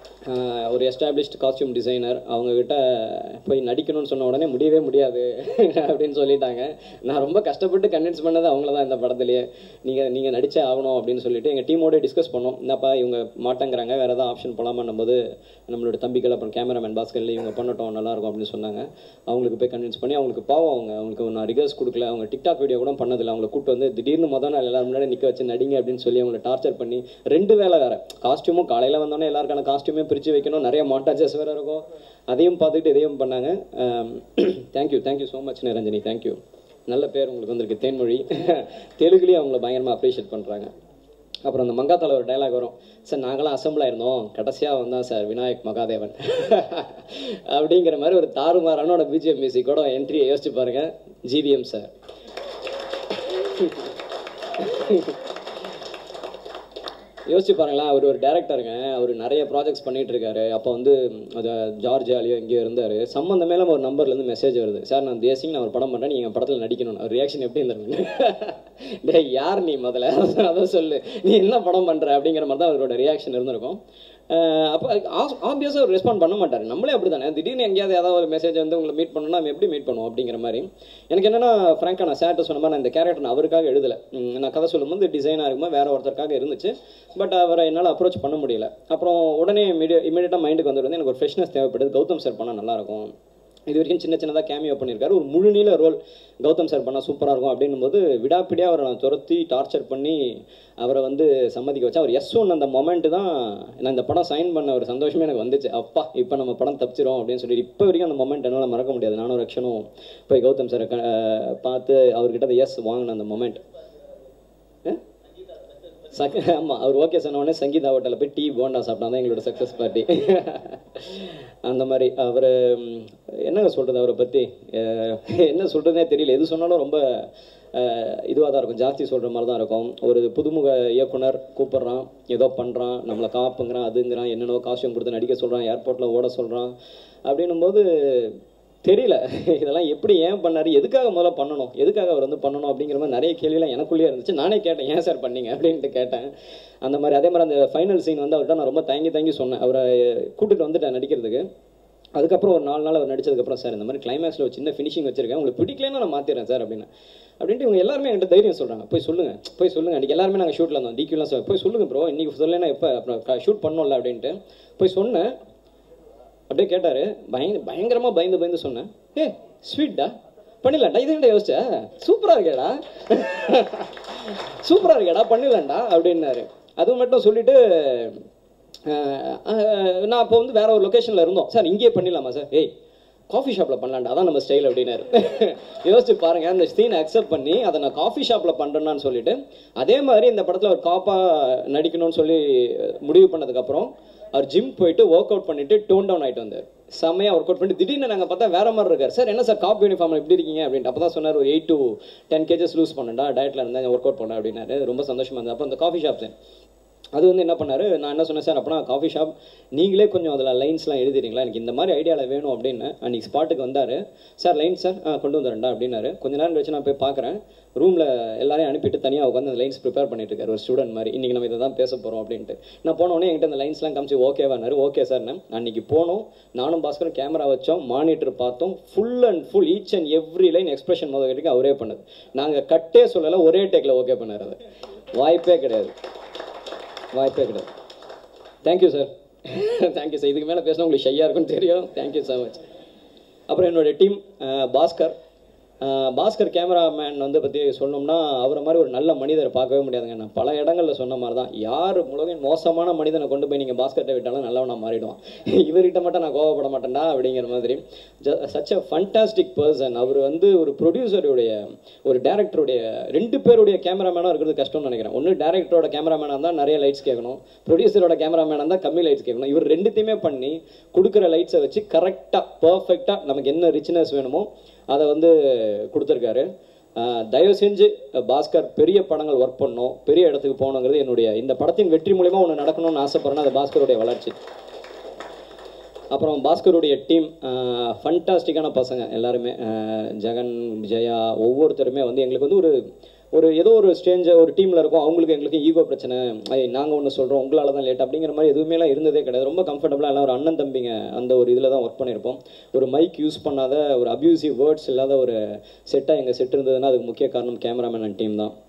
ஒரு எஸ்டாப்ளிஷ்டு காஸ்டியூம் டிசைனர். அவங்கக்கிட்ட போய் நடிக்கணும்னு சொன்ன உடனே முடியவே முடியாது அப்படின்னு சொல்லிட்டாங்க. நான் ரொம்ப கஷ்டப்பட்டு கன்வின்ஸ் பண்ணது அவங்கள தான் இந்த படத்துலேயே. நீங்கள் நீங்கள் நடிச்சே ஆகணும் அப்படின்னு சொல்லிட்டு எங்கள் டீமோட டிஸ்கஸ் பண்ணோம். என்னப்பா இவங்க மாட்டேங்கிறாங்க, வேறு ஏதாவது ஆப்ஷன் போகலாமான்னும் போது நம்மளோட தம்பிகள் அப்புறம் கேமராமேன் பாஸ்கரில் இவங்க பண்ணட்டும் நல்லாயிருக்கும் அப்படின்னு சொன்னாங்க. அவங்களுக்கு போய் கன்வின்ஸ் பண்ணி, அவங்களுக்கு பாவம் அவங்க அவங்களுக்கு நான் ரிகர்ஸ் கொடுக்கல, அவங்க டிக்டாக் வீடியோ கூட பண்ணதில்லை. அவங்களை கூப்பிட்டு வந்து திடீர்னு மொதல் நாள் எல்லாரும் முன்னாடி நிற்க வச்சு நடிங்க அப்படின்னு சொல்லி அவங்களை டார்ச்சர் பண்ணி ரெண்டு வேலை வேறு காஸ்டியூமும் காலையில் வந்தோன்னே எல்லாருக்கான காஸ்டியூமே பிரித்து வைக்கணும், நிறைய மாண்டாஜஸ் வேறு இருக்கும், அதையும் பார்த்துக்கிட்டு இதையும் பண்ணாங்க. Thank you thank you so much Niranjani, thank you. நல்ல பேர் உங்களுக்கு வந்திருக்கு தேன்மொழி. தெலுங்குலேயும் அவங்கள பயங்கரமாக அப்ரிஷியேட் பண்ணுறாங்க. அப்புறம் அந்த மங்காத்தால ஒரு டைலாக் வரும், சார் நாங்களாம் அசம்பிள் ஆயிருந்தோம், கடைசியாக வந்தான் சார் விநாயக் மகாதேவன் அப்படிங்கிற மாதிரி ஒரு தாறுமாறானோட பிஜிஎம் மியூசிக் கூட என்ட்ரியை யோசிச்சு பாருங்க. ஜிவிஎம் சார் யோசிச்சு பாருங்களேன், அவர் ஒரு டேரக்டருங்க, அவர் நிறைய ப்ராஜெக்ட்ஸ் பண்ணிட்டு இருக்காரு. அப்போ வந்து அது ஜார்ஜியாலேயோ எங்கேயோ இருந்தார். சம்மந்த மேலே ஒரு நம்பர்லேருந்து மெசேஜ் வருது, சார் நான் தேசிங் நான் ஒரு படம் பண்ணுறேன், நீங்கள் படத்தில் நடிக்கணும். அவர் ரியாக்ஷன் எப்படி இருந்தாருங்க? டே யார் நீ முதல்ல அதை சொல்லு, நீ என்ன படம் பண்ணுற அப்படிங்கிற மாதிரி தான் அவரோட ரியாக்ஷன் இருந்திருக்கும். அப்போ ஆப்வியஸாக அவர் ரெஸ்பாண்ட் பண்ண மாட்டார். நம்மளே அப்படி தானே, திடீர்னு எங்கேயாவது ஏதாவது ஒரு மெசேஜ் வந்து உங்களை மீட் பண்ணணும்னா நம்ம எப்படி மீட் பண்ணுவோம் அப்படிங்கிற மாதிரி. எனக்கு என்னென்னா ஃப்ராங்காக நான் சேட்டை சொன்ன மாதிரி நான் இந்த கேரக்டர் நான் அவருக்காக எழுதலை. நான் கதை சொல்லும்போது டிசைனாக இருக்கும்போது வேறு ஒருத்தருக்காக இருந்துச்சு. பட் அவரை என்னால் அப்ரோச் பண்ண முடியல. அப்புறம் உடனே இமீடிய இமீடியட்டாக மைண்டுக்கு வந்துட்டு எனக்கு ஒரு ஃப்ரெஷ்னஸ் தேவைப்படுது, கௌதம் சார் பண்ணால் நல்லாயிருக்கும். இது வரைக்கும் சின்ன சின்னதாக கேமியோ பண்ணியிருக்காரு, ஒரு முழு நீள ரோல் கௌதம் சார் பண்ணால் சூப்பராக இருக்கும் அப்படின்னும் போது விடாப்பிடியாக அவரை நான் துரத்தி டார்ச்சர் பண்ணி அவரை வந்து சம்மதிக்க வச்சா அவர் எஸ் ஒன் அந்த மொமெண்ட்டு தான் நான் இந்த படம் சைன் பண்ண ஒரு சந்தோஷமே எனக்கு வந்துச்சு. அப்பா இப்போ நம்ம படம் தப்பிச்சிரும் அப்படின்னு சொல்லி இப்போ வரைக்கும் அந்த மொமெண்ட் என்னால் மறக்க முடியாது. நானும் ரக்ஷனும் போய் கௌதம் சாரை பார்த்து அவர்கிட்ட அந்த எஸ் வாங்கின அந்த மொமெண்ட். சக் ஆமாம், அவர் ஓகே சொன்ன உடனே சங்கீதா ஹோட்டலில் போய் டீ போண்டா சாப்பிட்டா தான் எங்களோட சக்ஸஸ் பார்ட்டி. அந்த மாதிரி அவர் என்னங்க சொல்கிறது, அவரை பற்றி என்ன சொல்கிறதுனே தெரியல. எது சொன்னாலும் ரொம்ப இதுவாக தான் இருக்கும், ஜாஸ்தி சொல்கிற மாதிரி தான் இருக்கும். ஒரு புதுமுக இயக்குனர் கூப்பிட்றான், ஏதோ பண்ணுறான், நம்மளை காப்புங்கிறான், அதுங்கிறான், என்னென்னோ காஸ்டியூம் கொடுத்து நடிக்க சொல்கிறான், ஏர்போர்ட்டில் ஓட சொல்கிறான். அப்படின்னும் போது தெரியல இதெல்லாம் எப்படி ஏன் பண்ணார், எதுக்காக முதல்ல பண்ணணும், எதுக்காக அவர் வந்து பண்ணணும் அப்படிங்கிற மாதிரி நிறைய கேள்வியெல்லாம் எனக்குள்ளேயே இருந்துச்சு. நானே கேட்டேன், ஏன் சார் பண்ணீங்க அப்படின்ட்டு கேட்டேன். அந்த மாதிரி அதே மாதிரி அந்த ஃபைனல் சீன் வந்து அவர்கிட்ட நான் ரொம்ப தயங்கி தயங்கி சொன்னேன். அவரை கூட்டிகிட்டு வந்துட்டேன் நடிக்கிறதுக்கு. அதுக்கப்புறம் ஒரு நாலு நாள் அவர் நடிச்சதுக்கப்புறம் சார் இந்த மாதிரி கிளைமேக்ஸில் ஒரு சின்ன ஃபினிஷிங் வச்சிருக்கேன், உங்களுக்கு பிடிக்கலன்னா நான் மாற்றிடுறேன் சார் அப்படின்னு அப்படின்ட்டு இவங்க எல்லாருமே என்கிட்ட தைரியம் சொல்கிறாங்க, போய் சொல்லுங்கள் போய் சொல்லுங்கள். அன்றைக்கி எல்லாருமே நாங்கள் ஷூட்டில் இருந்தோம், டிக்யூலாம் சார் போய் சொல்லுங்கள் ப்ரோ, இன்றைக்கி சொல்லலைன்னா எப்போ அப்புறம் ஷூட் பண்ணோம்ல அப்படின்ட்டு போய் சொன்னேன். அப்படியே கேட்டார், பயந்து பயங்கரமாக பயந்து பயந்து சொன்னேன், ஏ ஸ்வீட்டா பண்ணிடலாம்டா, இது என்ன யோசிச்சா, சூப்பராக இருக்கேடா சூப்பராக இருக்கேடா பண்ணிடலாம்டா அப்படின்னாரு. அது மட்டும் சொல்லிவிட்டு நான் இப்போ வந்து வேற ஒரு லொக்கேஷனில் இருந்தோம், சார் இங்கேயே பண்ணிடலாமா சார், ஏய் காஃபி ஷாப்பில் பண்ணலாம்டா, அதான் நம்ம ஸ்டைல் அப்படின்னாரு. யோசிச்சு பாருங்கள், அந்த சீனை அக்செப்ட் பண்ணி அதை நான் காஃபி ஷாப்பில் பண்ணுறேன்னு சொல்லிட்டு அதே மாதிரி இந்த படத்தில் ஒரு காப்பாக நடிக்கணும்னு சொல்லி முடிவு பண்ணதுக்கப்புறம் அவர் ஜிம் போயிட்டு ஒர்க் அவுட் பண்ணிட்டு டோன் டவுன் ஆகிட்டு வந்தார். செம்மையாக ஒர்க் அவுட் பண்ணிட்டு திடீர்னு நாங்கள் பார்த்தா வேற மாதிரி இருக்கார். சார் என்ன சார் காப் யூனிஃபார்ம் எப்படி இருக்கீங்க அப்படின்ட்டு. அப்போ தான் சொன்னார், ஒரு eight to ten kgs lose பண்ணேன்டா, டயட்டில் இருந்தேன், ஒர்க் அவுட் பண்ணேன் அப்படின்னாரு. ரொம்ப சந்தோஷமாக இருந்தது. அப்புறம் அந்த காஃபி ஷாப் அது வந்து என்ன பண்ணார், நான் என்ன சொன்னேன் சார் அப்படின்னா காஃபி ஷாப் நீங்களே கொஞ்சம் அதில் லைன்ஸ்லாம் எழுதிறீங்களா, எனக்கு இந்த மாதிரி ஐடியாவில் வேணும் அப்படின்னு. அன்றைக்கி ஸ்பாட்டுக்கு வந்தார். சார் லைன்ஸ் சார் ஆ கொண்டு வந்துடுறேன்டா அப்படின்னாரு. கொஞ்ச நேரம் கழிச்சு நான் போய் பார்க்குறேன், ரூமில் எல்லாரையும் அனுப்பிட்டு தனியாக உட்காந்து அந்த லைன்ஸ் ப்ரிப்பேர் பண்ணிட்டு இருக்காரு ஒரு ஸ்டூடெண்ட் மாதிரி. இன்றைக்கி நம்ம இதை தான் பேச போகிறோம் அப்படின்ட்டு. நான் போனோடனே என்கிட்ட அந்த லைன்ஸ்லாம் காமிச்சு ஓகேவானாரு. ஓகே சார்னு அன்றைக்கி போனோம், நானும் பாஸ்கரும் கேமரா வச்சோம், மானிட்டர் பார்த்தோம், full and full each and every line expression முதல் வரைக்கும் அவரே பண்ணது. நாங்கள் கட்டே சொல்லலை, ஒரே டேக்கில் ஓகே பண்ணார். அது வாய்ப்பே கிடையாது, வாய்ப்பே கிடையாது. Thank you sir, thank you sir. இதுக்கு மேலே பேசினா உங்களுக்கு ஷையாக இருக்குன்னு தெரியும். Thank you so much. அப்புறம் என்னோடய டீம் பாஸ்கர் பாஸ்கர் கேமராமேன் வந்து பற்றி சொன்னோம்னா அவரை மாதிரி ஒரு நல்ல மனிதரை பார்க்கவே முடியாதுங்க. நான் பல இடங்களில் சொன்ன மாதிரி தான், யார் உலகின் மோசமான மனிதனை கொண்டு போய் நீங்கள் பாஸ்கர்கிட்ட விட்டாலும் நல்லவனாக மாறிடுவான். இவர்கிட்ட மட்டும் நான் கோவப்பட மாட்டேன்டா அப்படிங்கிற மாதிரி. Such a fantastic person. அவர் வந்து ஒரு ப்ரொடியூசருடைய ஒரு டேரக்டருடைய ரெண்டு பேருடைய கேமராமேனாக இருக்கிறது கஷ்டம்னு நினைக்கிறேன். ஒன்று டேரக்டரோட கேமராமேனாக இருந்தால் நிறைய லைட்ஸ் கேட்கணும், ப்ரொடியூசரோட கேமராமேனாக இருந்தால் கம்மி லைட்ஸ் கேட்கணும். இவர் ரெண்டுத்தையுமே பண்ணி கொடுக்குற லைட்ஸை வச்சு கரெக்டாக பர்ஃபெக்டாக நமக்கு என்ன ரிச்னஸ் வேணுமோ அதை வந்து கொடுத்துருக்காரு. தயவு செஞ்சு பாஸ்கர் பெரிய படங்கள் ஒர்க் பண்ணணும், பெரிய இடத்துக்கு போகணுங்கிறது என்னுடைய இந்த படத்தின் வெற்றி மூலமா ஒன்று நடக்கணும்னு ஆசைப்படுறேன்னா அது பாஸ்கருடைய வளர்ச்சி. அப்புறம் பாஸ்கருடைய டீம் ஃபண்டாஸ்டிக்கான பசங்க எல்லாருமே. ஜெகன், ஜெயா ஒவ்வொருத்தருமே வந்து எங்களுக்கு வந்து ஒரு ஒரு ஏதோ ஒரு ஸ்ட்ரேஞ்சர் ஒரு டீமில் இருக்கும், அவங்களுக்கு எங்களுக்கு ஈகோ பிரச்சனை, நாங்கள் ஒன்று சொல்கிறோம் உங்களால் தான் லேட் அப்படிங்கிற மாதிரி எதுவுமேலாம் இருந்ததே கிடையாது. ரொம்ப கம்ஃபர்டபுளாக எல்லாம் ஒரு அண்ணன் தம்பிங்க அந்த ஒரு இதில் தான் ஒர்க் பண்ணியிருப்போம். ஒரு மைக் யூஸ் பண்ணாத, ஒரு அப்யூசிவ் வேர்ட்ஸ் இல்லாத ஒரு செட்டாக எங்கள் செட் இருந்ததுன்னா அதுக்கு முக்கிய காரணம் கேமராமேன் அண்ட் டீம் தான்.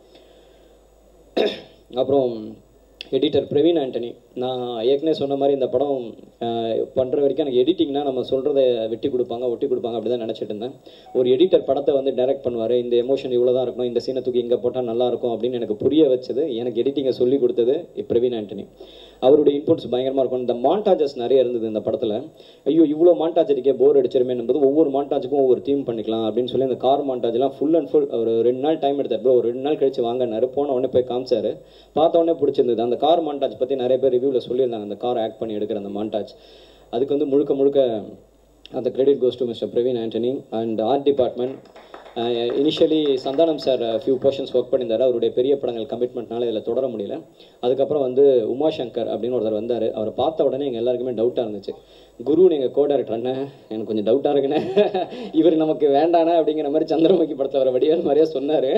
அப்புறம் எடிட்டர் பிரவீன் ஆண்டனி. நான் ஏற்கனவே சொன்ன மாதிரி இந்த படம் பண்ணுற வரைக்கும் எனக்கு எடிட்டிங்னா நம்ம சொல்கிறத வெட்டி கொடுப்பாங்க ஒட்டி கொடுப்பாங்க அப்படி தான் நினச்சிட்டு இருந்தேன். ஒரு எடிட்டர் படத்தை வந்து டைரக்ட் பண்ணுவார், இந்த எமோஷன் இவ்வளோ தான் இருக்கணும், இந்த சீனை தூக்கி இங்கே போட்டால் நல்லாயிருக்கும் அப்படின்னு எனக்கு புரிய வச்சது, எனக்கு எடிட்டிங்கை சொல்லி கொடுத்தது பிரவீன் ஆண்டனி. அவருடைய இன்புட்ஸ் பயங்கரமாக இருக்கும். இந்த மாண்டாஜஸ் நிறைய இருந்தது இந்த படத்தில். ஐயோ இவ்வளோ மாண்டாஜ் அடிக்கே போர் அடிச்சிருமே என்பது, ஒவ்வொரு மாண்டாஜுக்கும் ஒவ்வொரு தீம் பண்ணிக்கலாம் அப்படின்னு சொல்லி அந்த கார் மாண்டாஜ்லாம் ஃபுல் அண்ட் ஃபுல் ஒரு ரெண்டு நாள் டைம் எடுத்தார். ப்ரோ ஒரு ரெண்டு நாள் கழிச்சு வாங்கினாரு. போன உடனே போய் காமிச்சாரு, பார்த்த உடனே பிடிச்சிருந்தது. அந்த கார் மாண்டாஜ் பற்றி நிறைய பேர் ரிவ்யூவில் சொல்லியிருந்தாங்க, அந்த கார் ஆக்ட் பண்ணி எடுக்கிற அந்த மாண்டாஜ். அதுக்கு வந்து முழுக்க முழுக்க அந்த credit goes to mister Praveen Antony and art department. Initially Santhanam sir few portions work பண்ணியிருந்தார். அவருடைய பெரிய படங்கள் கமிட்மெண்ட்னால இதில் தொடர முடியல. அதுக்கப்புறம் வந்து உமாசங்கர் அப்படின்னு ஒருத்தர் வந்தார். அவரை பார்த்த உடனே எங்கள் எல்லாருக்குமே டவுட்டாக இருந்துச்சு. குரு நீங்கள் கோ டைரக்டர் அண்ணன், எனக்கு கொஞ்சம் டவுட்டாக இருக்குண்ணே, இவர் நமக்கு வேண்டானே அப்படிங்கிற மாதிரி சந்திரமுகி படத்தில் வர வடிவேல் மாதிரியே சொன்னார்.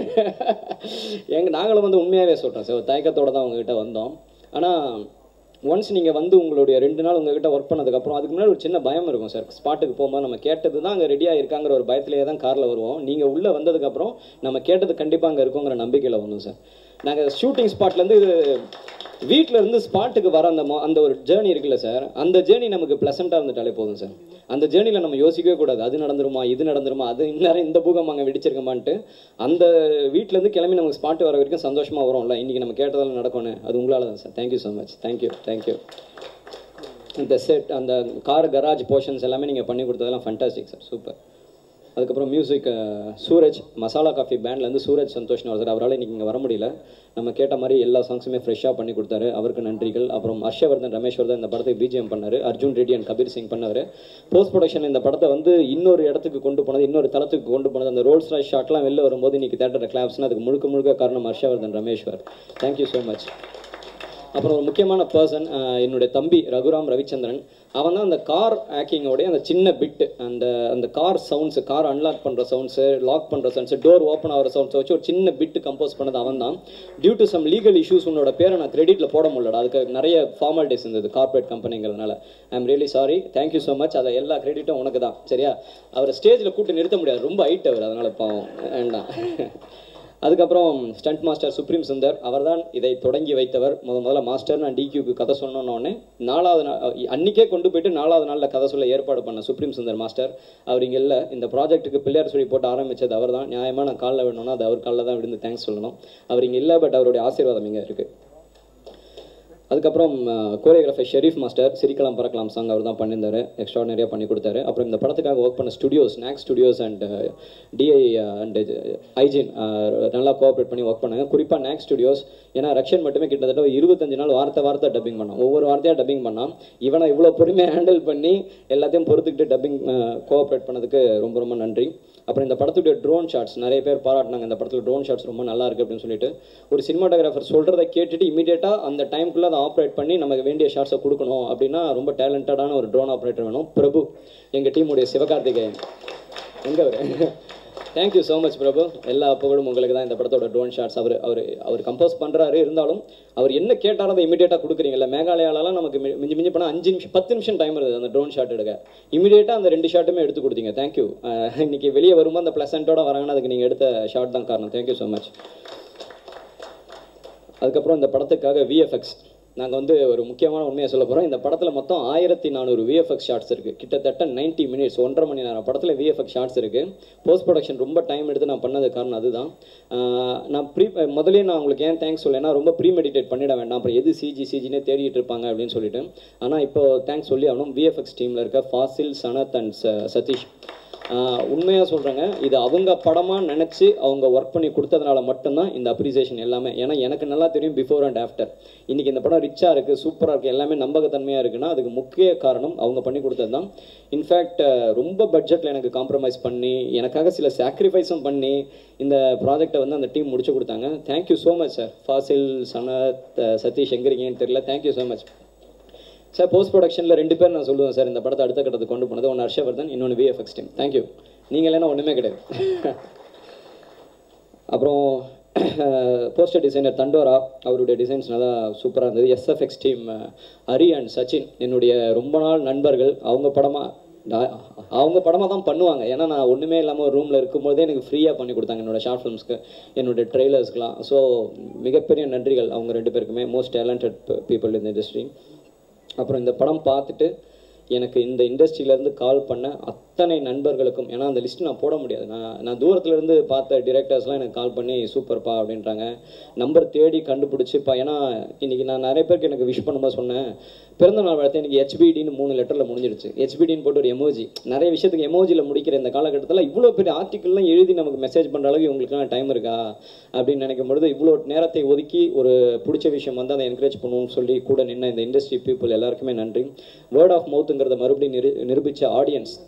எங்கள் நாங்களும் வந்து உண்மையாகவே சொல்கிறோம் சார், தயக்கத்தோடு தான் உங்ககிட்ட வந்தோம். ஆனால் ஒன்ஸ் நீங்கள் வந்து உங்களுடைய ரெண்டு நாள் உங்ககிட்ட ஒர்க் பண்ணதுக்கப்புறம் அதுக்கு முன்னாடி ஒரு சின்ன பயம் இருக்கும் சார். ஸ்பாட்டுக்கு போகும்போது நம்ம கேட்டது தான் அங்கே ரெடியாக இருக்காங்கிற ஒரு பயத்திலேயே தான் காரில் வருவோம். நீங்கள் உள்ளே வந்ததுக்கப்புறம் நம்ம கேட்டது கண்டிப்பாக அங்கே இருக்குங்கிற நம்பிக்கையில் வந்தோம் சார். நாங்கள் ஷூட்டிங் ஸ்பாட்லேருந்து இது வீட்டில் இருந்து ஸ்பாட்டுக்கு வர அந்த அந்த ஒரு ஜேர்னி இருக்குல்ல சார், அந்த ஜேர்னி நமக்கு ப்ளசண்ட்டாக இருந்துட்டாலே போதும் சார். அந்த ஜேர்னியில் நம்ம யோசிக்கவே கூடாது, அது நடந்துருமா இது நடந்துருமா அது இந்நேரம் இந்த பூகம் அங்கே வெடிச்சிருக்கமான்ட்டு. அந்த வீட்டிலேருந்து கிளம்பி நமக்கு ஸ்பாட்டு வர வரைக்கும் சந்தோஷமாக வரும்ல, இன்றைக்கி நம்ம கேட்டதால் நடக்கணும். அது உங்களால் தான் சார். Thank you so much. Thank you thank you. இந்த செட் அந்த கார் கராஜ் போர்ஷன்ஸ் எல்லாமே நீங்கள் பண்ணி கொடுத்ததெல்லாம் ஃபண்டாஸ்டிக் சார், சூப்பர். அதுக்கப்புறம் மியூசிக் சூரஜ் மசாலா காஃபி பேண்ட்லேருந்து சூரஜ் சந்தோஷ்னு வருது. அவரால் இன்றைக்கி இங்கே வர முடியல. நம்ம கேட்ட மாதிரி எல்லா சாங்ஸுமே ஃப்ரெஷ்ஷாக பண்ணி கொடுத்தாரு, அவருக்கு நன்றிகள். அப்புறம் ஹர்ஷவர்தன் ரமேஷ்வர்தன் இந்த படத்துக்கு பிஜிஎம் பண்ணார். அர்ஜுன் ரெட்டி அண்ட் கபீர் சிங் பண்ணார். போஸ்ட் ப்ரொடக்ஷன் இந்த படத்தை வந்து இன்னொரு இடத்துக்கு கொண்டு போனது, இன்னொரு தளத்துக்கு கொண்டு போனது, அந்த ரோல்ஸ் ராய்ஸ் ஷாட்லாம் வெளில வரும்போது இன்றைக்கி தேட்டர் கிளாப்ஸ்னால் அதுக்கு முழுக்க முழுக்க காரணம் Harshavardhan Rameshwar. Thank you so much. அப்புறம் ஒரு முக்கியமான பர்சன் என்னுடைய தம்பி ரகுராம் ரவிச்சந்திரன். அவன் தான் அந்த கார் ஆக்கிங்கோடைய அந்த சின்ன பிட்டு, அந்த அந்த கார் சவுண்ட்ஸு, கார் அன்லாக் பண்ணுற சவுண்ட்ஸு, லாக் பண்ணுற சவுண்ட்ஸு, டோர் ஓப்பன் ஆகிற சவுண்ட்ஸை வச்சு ஒரு சின்ன பிட்டு கம்போஸ் பண்ணது அவன் தான். Due to some legal issues உன்னோட பேரை நான் கிரெடிட்டில் போட முடியல, அதுக்கு நிறைய ஃபார்மாலிட்டிஸ் இருந்தது கார்பரேட் கம்பெனிங்கிறதுனால. I am really sorry. Thank you so much. அதை எல்லா கிரெடிட்டும் உனக்கு தான், சரியா? அவரை ஸ்டேஜில் கூப்பிட்டு நிறுத்த முடியாது, ரொம்ப ஹைட் அவர், அதனால் பாவம் வேண்டாம். அதுக்கப்புறம் ஸ்டண்ட் மாஸ்டர் சுப்ரீம் சுந்தர், அவர் தான் இதை தொடங்கி வைத்தவர். முத முதல்ல மாஸ்டர் நான் டிக்யூக்கு கதை சொன்னோன்னே நாலாவது நாள் அன்றைக்கே கொண்டு போயிட்டு நாலாவது நாளில் கதை சொல்ல ஏற்பாடு பண்ண சுப்ரீம் சுந்தர் மாஸ்டர். அவர் இங்கே இல்லை. இந்த ப்ராஜெக்ட்டுக்கு பிள்ளையார் சொல்லி போட்டு ஆரம்பித்தது அவர் தான். நியாயமாக நான் காலில் விடணும்னா அது அவர் காலில் தான் விழுந்து தேங்க்ஸ் சொல்லணும். அவர் இங்கே இல்லை, பட் அவருடைய ஆசீர்வாதம் இங்கே இருக்குது. அதுக்கப்புறம் கோரியோகிராஃபர் ஷெரீஃப் மாஸ்டர், சிரிக்கலாம் பறக்கலாம் சாங் அவர் தான் பண்ணியிருந்தார், எக்ஸ்ட்ராடனரியாக பண்ணி கொடுத்தாரு. அப்புறம் இந்த படத்துக்காக ஒர்க் பண்ண studios, knack studios and DI and ஐஜின் நல்லா கோஆப்ரேட் பண்ணி ஒர்க் பண்ணாங்க. குறிப்பாக நாக் ஸ்டுடியோஸ், ஏன்னா ரக்ஷன் மட்டுமே கிட்டத்தட்ட ஒரு இருபத்தஞ்சு நாள் வார்த்தை வார்த்தை டப்பிங் பண்ணான், ஒவ்வொரு வார்த்தையாக டப்பிங் பண்ணான். இவனை இவ்வளோ பொறுமையாக ஹேண்டில் பண்ணி எல்லாத்தையும் பொறுத்துக்கிட்டு டப்பிங் கோஆப்ரேட் பண்ணதுக்கு ரொம்ப ரொம்ப நன்றி. அப்புறம் இந்த படத்துடைய ட்ரோன் ஷாட்ஸ் நிறைய பேர் பாராட்டினாங்க, இந்த படத்தில் ட்ரோன் ஷாட்ஸ் ரொம்ப நல்லா இருக்குது அப்படின்னு சொல்லிட்டு. ஒரு சினிமாட்டோகிராஃபர் சொல்கிறத கேட்டுட்டு இமீடியட்டாக அந்த டைமுக்குள்ளே அதை ஆப்ரேட் பண்ணி நமக்கு வேண்டிய ஷாட்ஸை கொடுக்கணும் அப்படின்னா ரொம்ப டேலண்டடான ஒரு ட்ரோன் ஆப்ரேட்டர் வேணும். பிரபு, எங்கள் டீமுடைய சிவகார்த்திகேயன், எங்கே அவர்? Thank you so much Prabhu. எல்லா புகழும் உங்களுக்கு தான். இந்த படத்தோட ட்ரோன் ஷாட்ஸ் அவர் அவர் அவர் கம்போஸ் பண்ணுறாரு, இருந்தாலும் அவர் என்ன கேட்டாலும் அதை இமீடியட்டாக கொடுக்குறீங்களா? மேகாலயாலலாம் நமக்கு மிஞ்சி மிஞ்சி போனால் அஞ்சு நிமிஷம் பத்து நிமிஷம் டைம் இருந்தது அந்த ட்ரோன் ஷாட் எடுக்க. இமீடியட்டாக அந்த ரெண்டு ஷாட்டுமே எடுத்து கொடுத்தீங்க. தேங்க்யூ. இன்னைக்கு வெளியே வரும்போது அந்த ப்ளசண்ட்டோட வராங்கன்னா அதுக்கு நீங்கள் எடுத்த ஷாட் தான் காரணம். Thank you so much. அதுக்கப்புறம் இந்த படத்துக்காக விஎஃப்எக்ஸ் நாங்கள் வந்து ஒரு முக்கியமான உண்மையை சொல்ல போகிறோம். இந்த படத்தில் மொத்தம் ஆயிரத்தி நானூறு விஎஃப்எக்ஸ் ஷாட்ஸ் இருக்குது. கிட்டத்தட்ட நைன்ட்டி மினிட்ஸ் ஒன்றரை மணி நேரம் படத்தில் விஎஃப்எக்ஸ் ஷாட்ஸ் இருக்குது. போஸ்ட் ப்ரொடக்ஷன் ரொம்ப டைம் எடுத்து நான் பண்ணது காரணம் அதுதான். நான் ப்ரீ முதலே நான் உங்களுக்கு ஏன் தேங்க்ஸ் சொல்லேன்னா, ரொம்ப ப்ரீ மெடிடேட் பண்ணிட வேண்டாம், அப்புறம் எது சிஜி சிஜினே தேடிட்டு இருப்பாங்க அப்படின்னு சொல்லிட்டு. ஆனால் இப்போ தேங்க்ஸ் சொல்லி ஆகணும். விஎஃப்எக்ஸ் டீமில் இருக்க ஃபாசில், சனத் அண்ட் சதீஷ். உண்மையாக சொல்கிறேங்க, இது அவங்க படமாக நினச்சி அவங்க ஒர்க் பண்ணி கொடுத்ததுனால மட்டும்தான் இந்த அப்ரிசியேஷன் எல்லாமே. ஏன்னா எனக்கு நல்லா தெரியும் பிஃபோர் அண்ட் ஆஃப்டர். இன்றைக்கி இந்த படம் ரிச்சாக இருக்குது, சூப்பராக இருக்குது, எல்லாமே நம்பகத்தன்மையாக இருக்குன்னா அதுக்கு முக்கிய காரணம் அவங்க பண்ணி கொடுத்தது தான். இன்ஃபேக்ட் ரொம்ப பட்ஜெட்டில் எனக்கு காம்ப்ரமைஸ் பண்ணி எனக்காக சில சாக்ரிஃபைஸும் பண்ணி இந்த ப்ராஜெக்டை வந்து அந்த டீம் முடிச்சு கொடுத்தாங்க. Thank you so much sir. Fazil, Sanath, Sathish எங்கே இருக்கீங்கன்னு தெரியல. Thank you so much sir. Post ப்ரொடக்ஷனில் ரெண்டு பேர் நான் சொல்லுவேன் சார் இந்த படத்தை அடுத்த கட்டத்துக்கு கொண்டு போனது. ஒன்று ஹர்ஷவர்தன், இன்னொன்று விஎஃப்எக்ஸ் டீம். தேங்க்யூ. நீங்கள் இல்லைன்னா ஒன்றுமே கிடையாது. அப்புறம் போஸ்டர் டிசைனர் தண்டோரா, அவருடைய டிசைன்ஸ் நல்லா சூப்பராக இருந்தது. SFX team Hari and Sachin, என்னுடைய ரொம்ப நாள் நண்பர்கள். அவங்க படமாக அவங்க படமாக தான் பண்ணுவாங்க. ஏன்னா நான் ஒன்றுமே இல்லாமல் ஒரு ரூமில் இருக்கும்போதே எனக்கு ஃப்ரீயாக பண்ணி கொடுத்தாங்க என்னோடய ஷார்ட் ஃபிலிம்ஸ்க்கு, என்னுடைய ட்ரெய்லர்ஸ்க்கெலாம். ஸோ மிகப்பெரிய நன்றிகள் அவங்க ரெண்டு பேருக்குமே. மோஸ்ட் டேலண்டட் பீப்புள் இந்த இண்டஸ்ட்ரி. அப்புறம் இந்த படம் பார்த்துட்டு எனக்கு இந்த இண்டஸ்ட்ரியிலேருந்து கால் பண்ண அத்தனை நண்பர்களுக்கும், ஏன்னா அந்த லிஸ்ட்டு நான் போட முடியாது, நான் நான் தூரத்துலேருந்து பார்த்த டிரெக்டர்ஸ்லாம் எனக்கு கால் பண்ணி சூப்பர்ப்பா அப்படின்றாங்க. நம்பர் தேடி கண்டுபிடிச்சிப்பா. ஏன்னா இன்றைக்கி நான் நிறைய பேருக்கு எனக்கு விஷ் பண்ணும்போது சொன்னேன், பிறந்த நாள் வாழ்த்து எனக்கு ஹெச்பிடின்னு மூணு லெட்டரில் முடிஞ்சிருச்சு. ஹெச்பிடின்னு போட்டு ஒரு எமோஜி, நிறைய விஷயத்துக்கு எமோஜியில் முடிக்கிற இந்த காலகட்டத்தில் இவ்வளோ பெரிய ஆர்டிக்கல்லாம் எழுதி நமக்கு மெசேஜ் பண்ணுற அளவுக்கு இவங்களுக்குலாம் டைம் இருக்கா அப்படின்னு நினைக்கும் பொழுது இவ்வளோ நேரத்தை ஒதுக்கி ஒரு பிடிச்ச விஷயம் வந்து அதை என்கரேஜ் பண்ணுவோம்னு சொல்லி கூட நின்ன இந்த இண்டஸ்ட்ரி பீப்புள் எல்லாருக்குமே நன்றி. வேர்ட் ஆஃப் மவுத்துங்கிறத மறுபடியும் நிரு நிரூபித்த ஆடியன்ஸ், தேட்டர்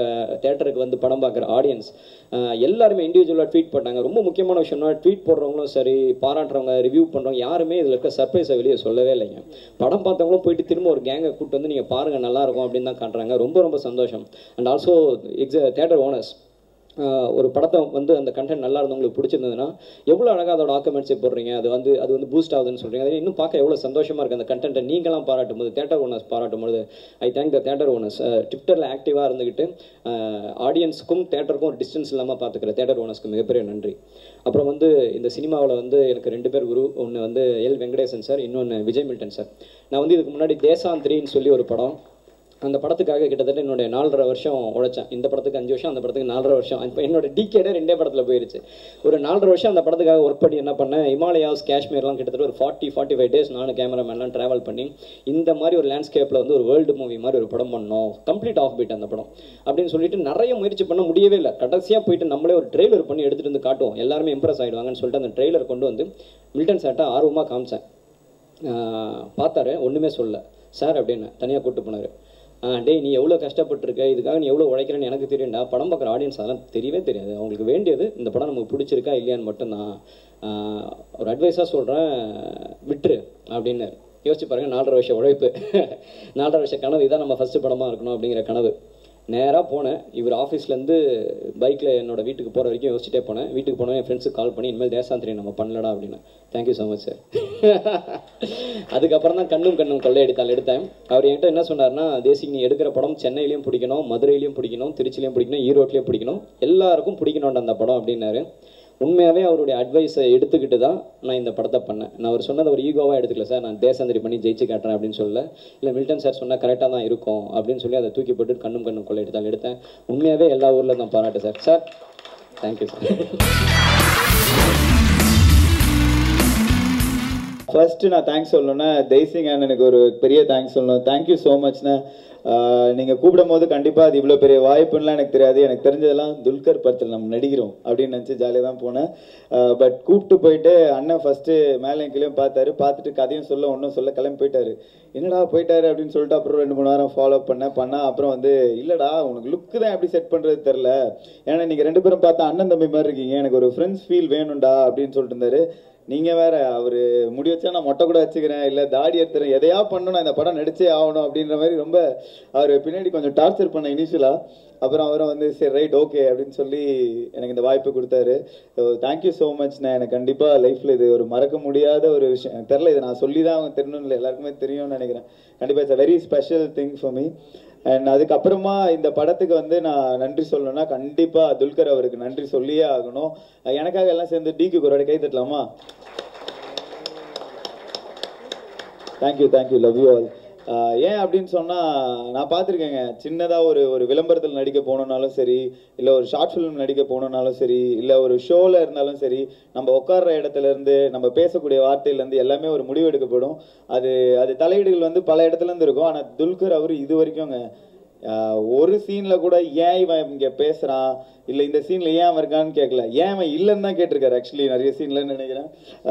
தேட்டருக்கு வந்து படம் பார்க்குற ஆடியன்ஸ் எல்லாருமே இண்டிவிஜுவலாக ட்வீட் பண்ணாங்க. ரொம்ப முக்கியமான விஷயம்னா ட்வீட் போடுறவங்களும் சரி, பாராட்டுறவங்க, ரிவ்யூ பண்ணுறவங்க யாருமே இதில் இருக்க சர்ப்ரைஸை வெளியே சொல்லவே இல்லைங்க. படம் பார்த்தவங்களும் போயிட்டு திரும்ப ஒரு கேங்கை கூப்பிட்டு வந்து நீங்கள் பாருங்கள் நல்லாயிருக்கும் அப்படின்னு தான் காட்டுறாங்க. ரொம்ப ரொம்ப சந்தோஷம். அண்ட் ஆல்சோ எக்ஸ தேட்டர் ஓனர்ஸ் ஒரு படத்தை வந்து அந்த கண்டென்ட் நல்லா இருந்தவங்களுக்கு பிடிச்சிருந்ததுன்னா எவ்வளோ அழகாக அதோட ஆக்குமெண்ட்ஸை போடுறீங்க, அது வந்து அது வந்து பூஸ்ட் ஆகுதுன்னு சொல்கிறீங்க. அது இன்னும் பார்க்க எவ்வளோ சந்தோஷமாக இருக்குது. அந்த கண்டென்ட்டை நீங்களாம் பாராட்டும் போது, தேட்டர் ஓனர்ஸ் பாராட்டும் போது I thank the theatre owners. ட்விட்டரில் ஆக்டிவாக இருந்துக்கிட்டு ஆடியன்ஸுக்கும் தேட்டருக்கும் ஒரு டிஸ்டன்ஸ் இல்லாமல் பார்த்துக்கிற தேட்டர் ஓனர்ஸ்க்கு மிகப்பெரிய நன்றி. அப்புறம் வந்து இந்த சினிமாவில் வந்து எனக்கு ரெண்டு பேர் குரு. ஒன்று வந்து எல் வெங்கடேசன் சார், இன்னொன்று விஜய் மில்டன் சார். நான் வந்து இதுக்கு முன்னாடி தேசாந்திரின்னு சொல்லி ஒரு படம், அந்த படத்துக்காக கிட்டத்தட்ட என்னுடைய நாலரை வருஷம் உழைச்சேன். இந்த படத்துக்கு அஞ்சு வருஷம், அந்த படத்துக்கு நாலரை வருஷம். இப்போ என்னோட டிகேடே ரெண்டே படத்தில் போயிருச்சு. ஒரு நாலரை வருஷம் அந்த படத்துக்காக ஒர்க் பண்ணி என்ன பண்ணேன், ஹிமாலயாஸ், காஷ்மீர்லாம் கிட்டத்தட்ட ஒரு ஃபார்ட்டி ஃபார்ட்டி ஃபைவ் டேஸ் நானும் கேமராமேன்லாம் ட்ராவல் பண்ணி இந்த மாதிரி ஒரு லேண்ட்ஸ்கேப்பில் வந்து ஒரு வேர்ல்டு மூவி மாதிரி ஒரு படம் பண்ணோம். கம்ப்ளீட் ஆஃப் பீட் அந்த படம் அப்படின்னு சொல்லிட்டு நிறைய முயற்சி பண்ண முடியவே இல்லை. கடைசியாக போயிட்டு நம்மளே ஒரு ட்ரெய்லர் பண்ணி எடுத்துகிட்டு வந்து காட்டுவோம், எல்லாருமே இம்ப்ரெஸ் ஆகிடுவாங்கன்னு சொல்லிட்டு அந்த ட்ரெய்லர் கொண்டு வந்து மில்டன் சார்ட்ட ஆர்வமாக காமிச்சேன். பார்த்தாரு, ஒன்றுமே சொல்ல சார் அப்படின்னு தனியாக கூப்பிட்டு போனார். டே நீ எவ்வளோ கஷ்டப்பட்டுருக்க, இதுக்காக நீ எவ்வளோ உழைக்கிறேன்னு எனக்கு தெரியும்டா. படம் பார்க்குற ஆடியன்ஸ் அதெல்லாம் தெரியவே தெரியாது. அவங்களுக்கு வேண்டியது இந்த படம் நமக்கு பிடிச்சிருக்கா இல்லையான்னு மட்டும்தான். ஒரு அட்வைஸாக சொல்கிறேன், விட்டுரு அப்படின்னு. யோசிச்சு பாருங்கள், நாலரை வருஷம் உழைப்பு, நாலரை வருஷம் கனவு, இதான் நம்ம ஃபஸ்ட்டு படமாக இருக்கணும் அப்படிங்கிற கனவு. நேராக போனேன். இவர் ஆஃபீஸ்லேருந்து பைக்கில் என்னோட வீட்டுக்கு போகிற வரைக்கும் யோசிச்சுட்டே போனேன். வீட்டுக்கு போனேன், என் ஃப்ரெண்ட்ஸுக்கு கால் பண்ணி இனிமேல் தேசாந்திரி நம்ம பண்ணலடா அப்படின்னு. Thank you so much sir. அதுக்கப்புறம் தான் கண்ணும் கண்ணும் கொள்ளையடித்தால் எடுத்தேன். அவர் என்கிட்ட என்ன சொன்னார்னா, தேசிக் நீ எடுக்கிற படம் சென்னையிலையும் பிடிக்கணும், மதுரையிலையும் பிடிக்கணும், திருச்சிலையும் பிடிக்கணும், ஈரோட்லேயும் பிடிக்கணும், எல்லாருக்கும் பிடிக்கணும்டா அந்த படம் அப்படின்னாரு. உண்மையாகவே அவருடைய அட்வைஸை எடுத்துக்கிட்டு தான் நான் இந்த படத்தை பண்ணேன். நான் அவர் சொன்னதை ஒரு ஈகோவாக எடுத்துக்கல சார், நான் தேசாந்திரி பண்ணி ஜெயிச்சு காட்டுறேன் அப்படின்னு சொல்ல, இல்லை மில்டன் சார் சொன்னால் கரெக்டாக தான் இருக்கும் அப்படின்னு சொல்லி அதை தூக்கி போட்டு கண்ணும் கண்ணும் கொள்ளை எடுத்தால் எடுத்தேன். உண்மையாகவே எல்லா ஊரில் தான் பாராட்டு sir. Sir thank you sir. First நான் தேங்க்ஸ் சொல்லணும்னா தேசிங் அண்ணனுக்கு ஒரு பெரிய தேங்க்ஸ் சொல்லணும். தேங்க்யூ ஸோ மச்ண்ணா. நீங்கள் கூப்பிடும் போது கண்டிப்பாக அது இவ்வளோ பெரிய வாய்ப்புன்னெலாம் எனக்கு தெரியாது. எனக்கு தெரிஞ்சதெல்லாம் துல்கர் படத்தில் நம்ம நடிக்கிறோம் அப்படின்னு நினச்சி ஜாலியாக தான் போனேன். பட் கூப்பிட்டு போயிட்டு அண்ணன் ஃபஸ்ட்டு மேலே கீழேயும் பார்த்தாரு. பார்த்துட்டு கதையும் சொல்ல ஒன்றும் சொல்ல கிளம்பி போயிட்டாரு. என்னடா போயிட்டாரு அப்படின்னு சொல்லிட்டு அப்புறம் ரெண்டு மூணு வாரம் ஃபாலோ பண்ணேன் பண்ணால் அப்புறம் வந்து இல்லைடா உனக்கு லுக்கு தான் எப்படி செட் பண்ணுறது தெரில, ஏன்னா நீங்கள் ரெண்டு பேரும் பார்த்தா அண்ணன் தம்பி மாதிரி இருக்கீங்க, எனக்கு ஒரு ஃப்ரெண்ட்ஸ் ஃபீல் வேணும்டா அப்படின்னு சொல்லிட்டு இருந்தாரு. நீங்கள் வேற அவர் முடி வச்சா நான் மொட்டை கூட வச்சுக்கிறேன், இல்லை தாடி எடுத்துறேன், எதையா பண்ணணும் இந்த படம் நடிச்சே ஆகணும் அப்படின்ற மாதிரி ரொம்ப அவர் பின்னாடி கொஞ்சம் டார்ச்சர் பண்ண இனிஷியலாக. அப்புறம் அவரும் வந்து சரி ரைட் ஓகே அப்படின்னு சொல்லி எனக்கு இந்த வாய்ப்பு கொடுத்தாரு. ஸோ தேங்க்யூ ஸோ மச்ண்ணா. எனக்கு கண்டிப்பாக லைஃப்பில் இது ஒரு மறக்க முடியாத ஒரு விஷயம். எனக்கு தெரில, இதை நான் சொல்லி தான் அவங்க தெரியணும் இல்லை, எல்லாருக்குமே தெரியும்னு நினைக்கிறேன். கண்டிப்பாக it's a very special thing for me. And அதுக்கப்புறமா இந்த படத்துக்கு வந்து நான் நன்றி சொல்லணும்னா கண்டிப்பாக துல்கர் அவருக்கு நன்றி சொல்லியே ஆகணும். எனக்காக எல்லாம் சேர்ந்து டிக்கு ஒரு கை தட்டலாமா? Thank you thank you love you all. ஏன் அப்படின்னு சொன்னால் நான் பார்த்துருக்கேங்க, சின்னதாக ஒரு ஒரு விளம்பரத்தில் நடிக்க போனோம்னாலும் சரி, இல்லை ஒரு ஷார்ட் ஃபிலிம் நடிக்க போனோம்னாலும் சரி, இல்லை ஒரு ஷோவில் இருந்தாலும் சரி, நம்ம உட்கார்ற இடத்துலேருந்து நம்ம பேசக்கூடிய வார்த்தையிலேருந்து எல்லாமே ஒரு முடிவு எடுக்கப்படும். அது அது தலையீடுகள் வந்து பல இடத்துலேருந்து இருக்கும். ஆனால் துல்கர் அவர் இது வரைக்கும்ங்க ஒரு சீனில் கூட ஏன் இவன் இங்கே பேசுகிறான், இல்லை இந்த சீனில் ஏன் அவன் இருக்கான்னு கேட்கல, ஏன் அவன் இல்லைன்னு தான் கேட்டிருக்காரு. ஆக்சுவலி நிறைய சீன்லன்னு நினைக்கிறேன்.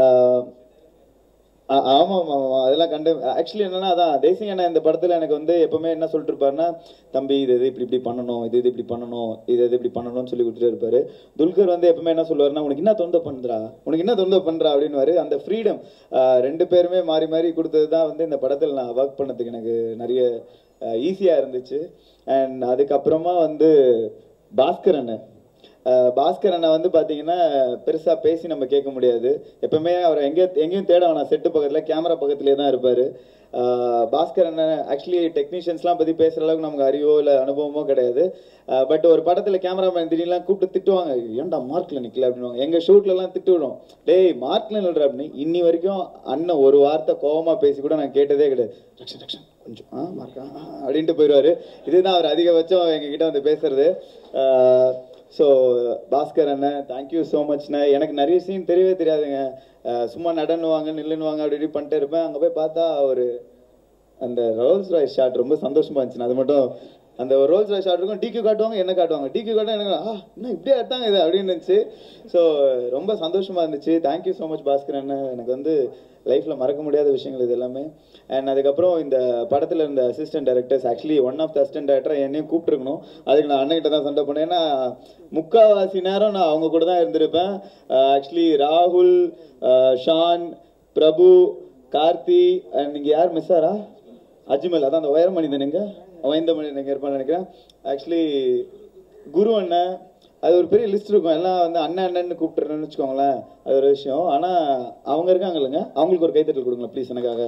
ஆமாம் ஆமாம் அதெல்லாம் கண்டு ஆக்சுவலி என்னன்னா அதான் தேசிங் அண்ணா இந்த படத்தில் எனக்கு வந்து எப்பவுமே என்ன சொல்லிட்டு இருப்பாருன்னா, தம்பி இது இது இப்படி இப்படி பண்ணணும், இது இது இப்படி பண்ணணும், இது இது இப்படி பண்ணணும்னு சொல்லி கொடுத்துட்டு இருப்பாரு. துல்கர் வந்து எப்பவுமே என்ன சொல்லுவாருன்னா, உனக்கு என்ன தொந்த பண்ணுறா உனக்கு என்ன தொந்த பண்ணுறா அப்படின்னு. அந்த ஃப்ரீடம் ரெண்டு பேருமே மாறி மாறி கொடுத்தது தான் வந்து இந்த படத்தில் நான் ஒர்க் பண்ணதுக்கு எனக்கு நிறைய ஈஸியாக இருந்துச்சு. அண்ட் அதுக்கப்புறமா வந்து பாஸ்கர் அண்ணன் பாஸ்கர் அண்ணா வந்து பார்த்தீங்கன்னா பெருசாக பேசி நம்ம கேட்க முடியாது. எப்பவுமே அவர் எங்கே எங்கேயும் தேட வேணாம், செட்டு பக்கத்தில் கேமரா பக்கத்துலேயே தான் இருப்பார். பாஸ்கர் அண்ணன் ஆக்சுவலி டெக்னீஷியன்ஸ்லாம் பற்றி பேசுகிற அளவுக்கு நமக்கு அறிவோ இல்லை அனுபவமோ கிடையாது. பட் ஒரு படத்தில் கேமராமேன் திடீர்லாம் கூப்பிட்டு திட்டுவாங்க, ஏன்டா மார்க்கில் நிற்கல அப்படின்வாங்க. எங்கள் ஷூட்லலாம் திட்டு விடும், டேய் மார்க்கில் நில்ற அப்படின்னு. இன்னி வரைக்கும் அண்ணன் ஒரு வார்த்தை கோபமாக பேசி கூட நான் கேட்டதே கிடையாது. ரக்ஷன் ரக்ஷன் கொஞ்சம் ஆ மார்க்கா அப்படின்ட்டு போயிடுவார். இதுதான் அவர் அதிகபட்சம் எங்ககிட்ட வந்து பேசுறது. ஸோ பாஸ்கர் அண்ணன் தேங்க்யூ ஸோ மச்ண்ணா. எனக்கு நிறைய சீன் தெரியவே தெரியாதுங்க, சும்மா நடனுவாங்க நில்லுன்னுவாங்க அப்படி இப்படி பண்ணிட்டு இருப்பேன். அங்கே போய் பார்த்தா ஒரு அந்த ரோல்ஸ் ராய்ஸ் ஷாட் ரொம்ப சந்தோஷமா இருந்துச்சு. அது மட்டும் அந்த ரோல்ஸ் ராய்ஸ் ஷாட் இருக்கும், டிக்யூ காட்டுவாங்க என்ன காட்டுவாங்க, டிக்யூ காட்டும் எனக்கு ஆ இன்னும் இப்படியே எடுத்தாங்க இது அப்படின்னு இருந்துச்சு. ஸோ ரொம்ப சந்தோஷமா இருந்துச்சு. தேங்க்யூ ஸோ மச் பாஸ்கர் அண்ணன். எனக்கு வந்து லைஃப்பில் மறக்க முடியாத விஷயங்கள் இது எல்லாமே. அண்ட் அதுக்கப்புறம் இந்த படத்தில் இருந்த assistant directors, actually one of the assistant director என்னையும் கூப்பிட்டுருக்கணும். அதுக்கு நான் அண்ணன்கிட்ட தான் சண்டை பண்ணேன். ஏன்னா முக்கால்வாசி நேரம் நான் அவங்க கூட தான் இருந்திருப்பேன். ஆக்சுவலி ராகுல், ஷான், பிரபு, கார்த்தி அண்ட் நீங்கள் யார் மிஸ் ஆரா? அஜ்மல், அதான் அந்த உயரமணிதன் எங்க வயந்தமணி எங்கே இருப்பான்னு நினைக்கிறேன். ஆக்சுவலி குரு அண்ணன், அது ஒரு பெரிய லிஸ்ட் இருக்கும். எல்லாம் வந்து அண்ணன் அண்ணன்னு கூப்பிட்டுறேன்னு வச்சுக்கோங்களேன், அது ஒரு விஷயம். ஆனால் அவங்க இருக்காங்க இல்லைங்க, அவங்களுக்கு ஒரு கைத்தட்டல் கொடுங்களேன் ப்ளீஸ் எனக்காக.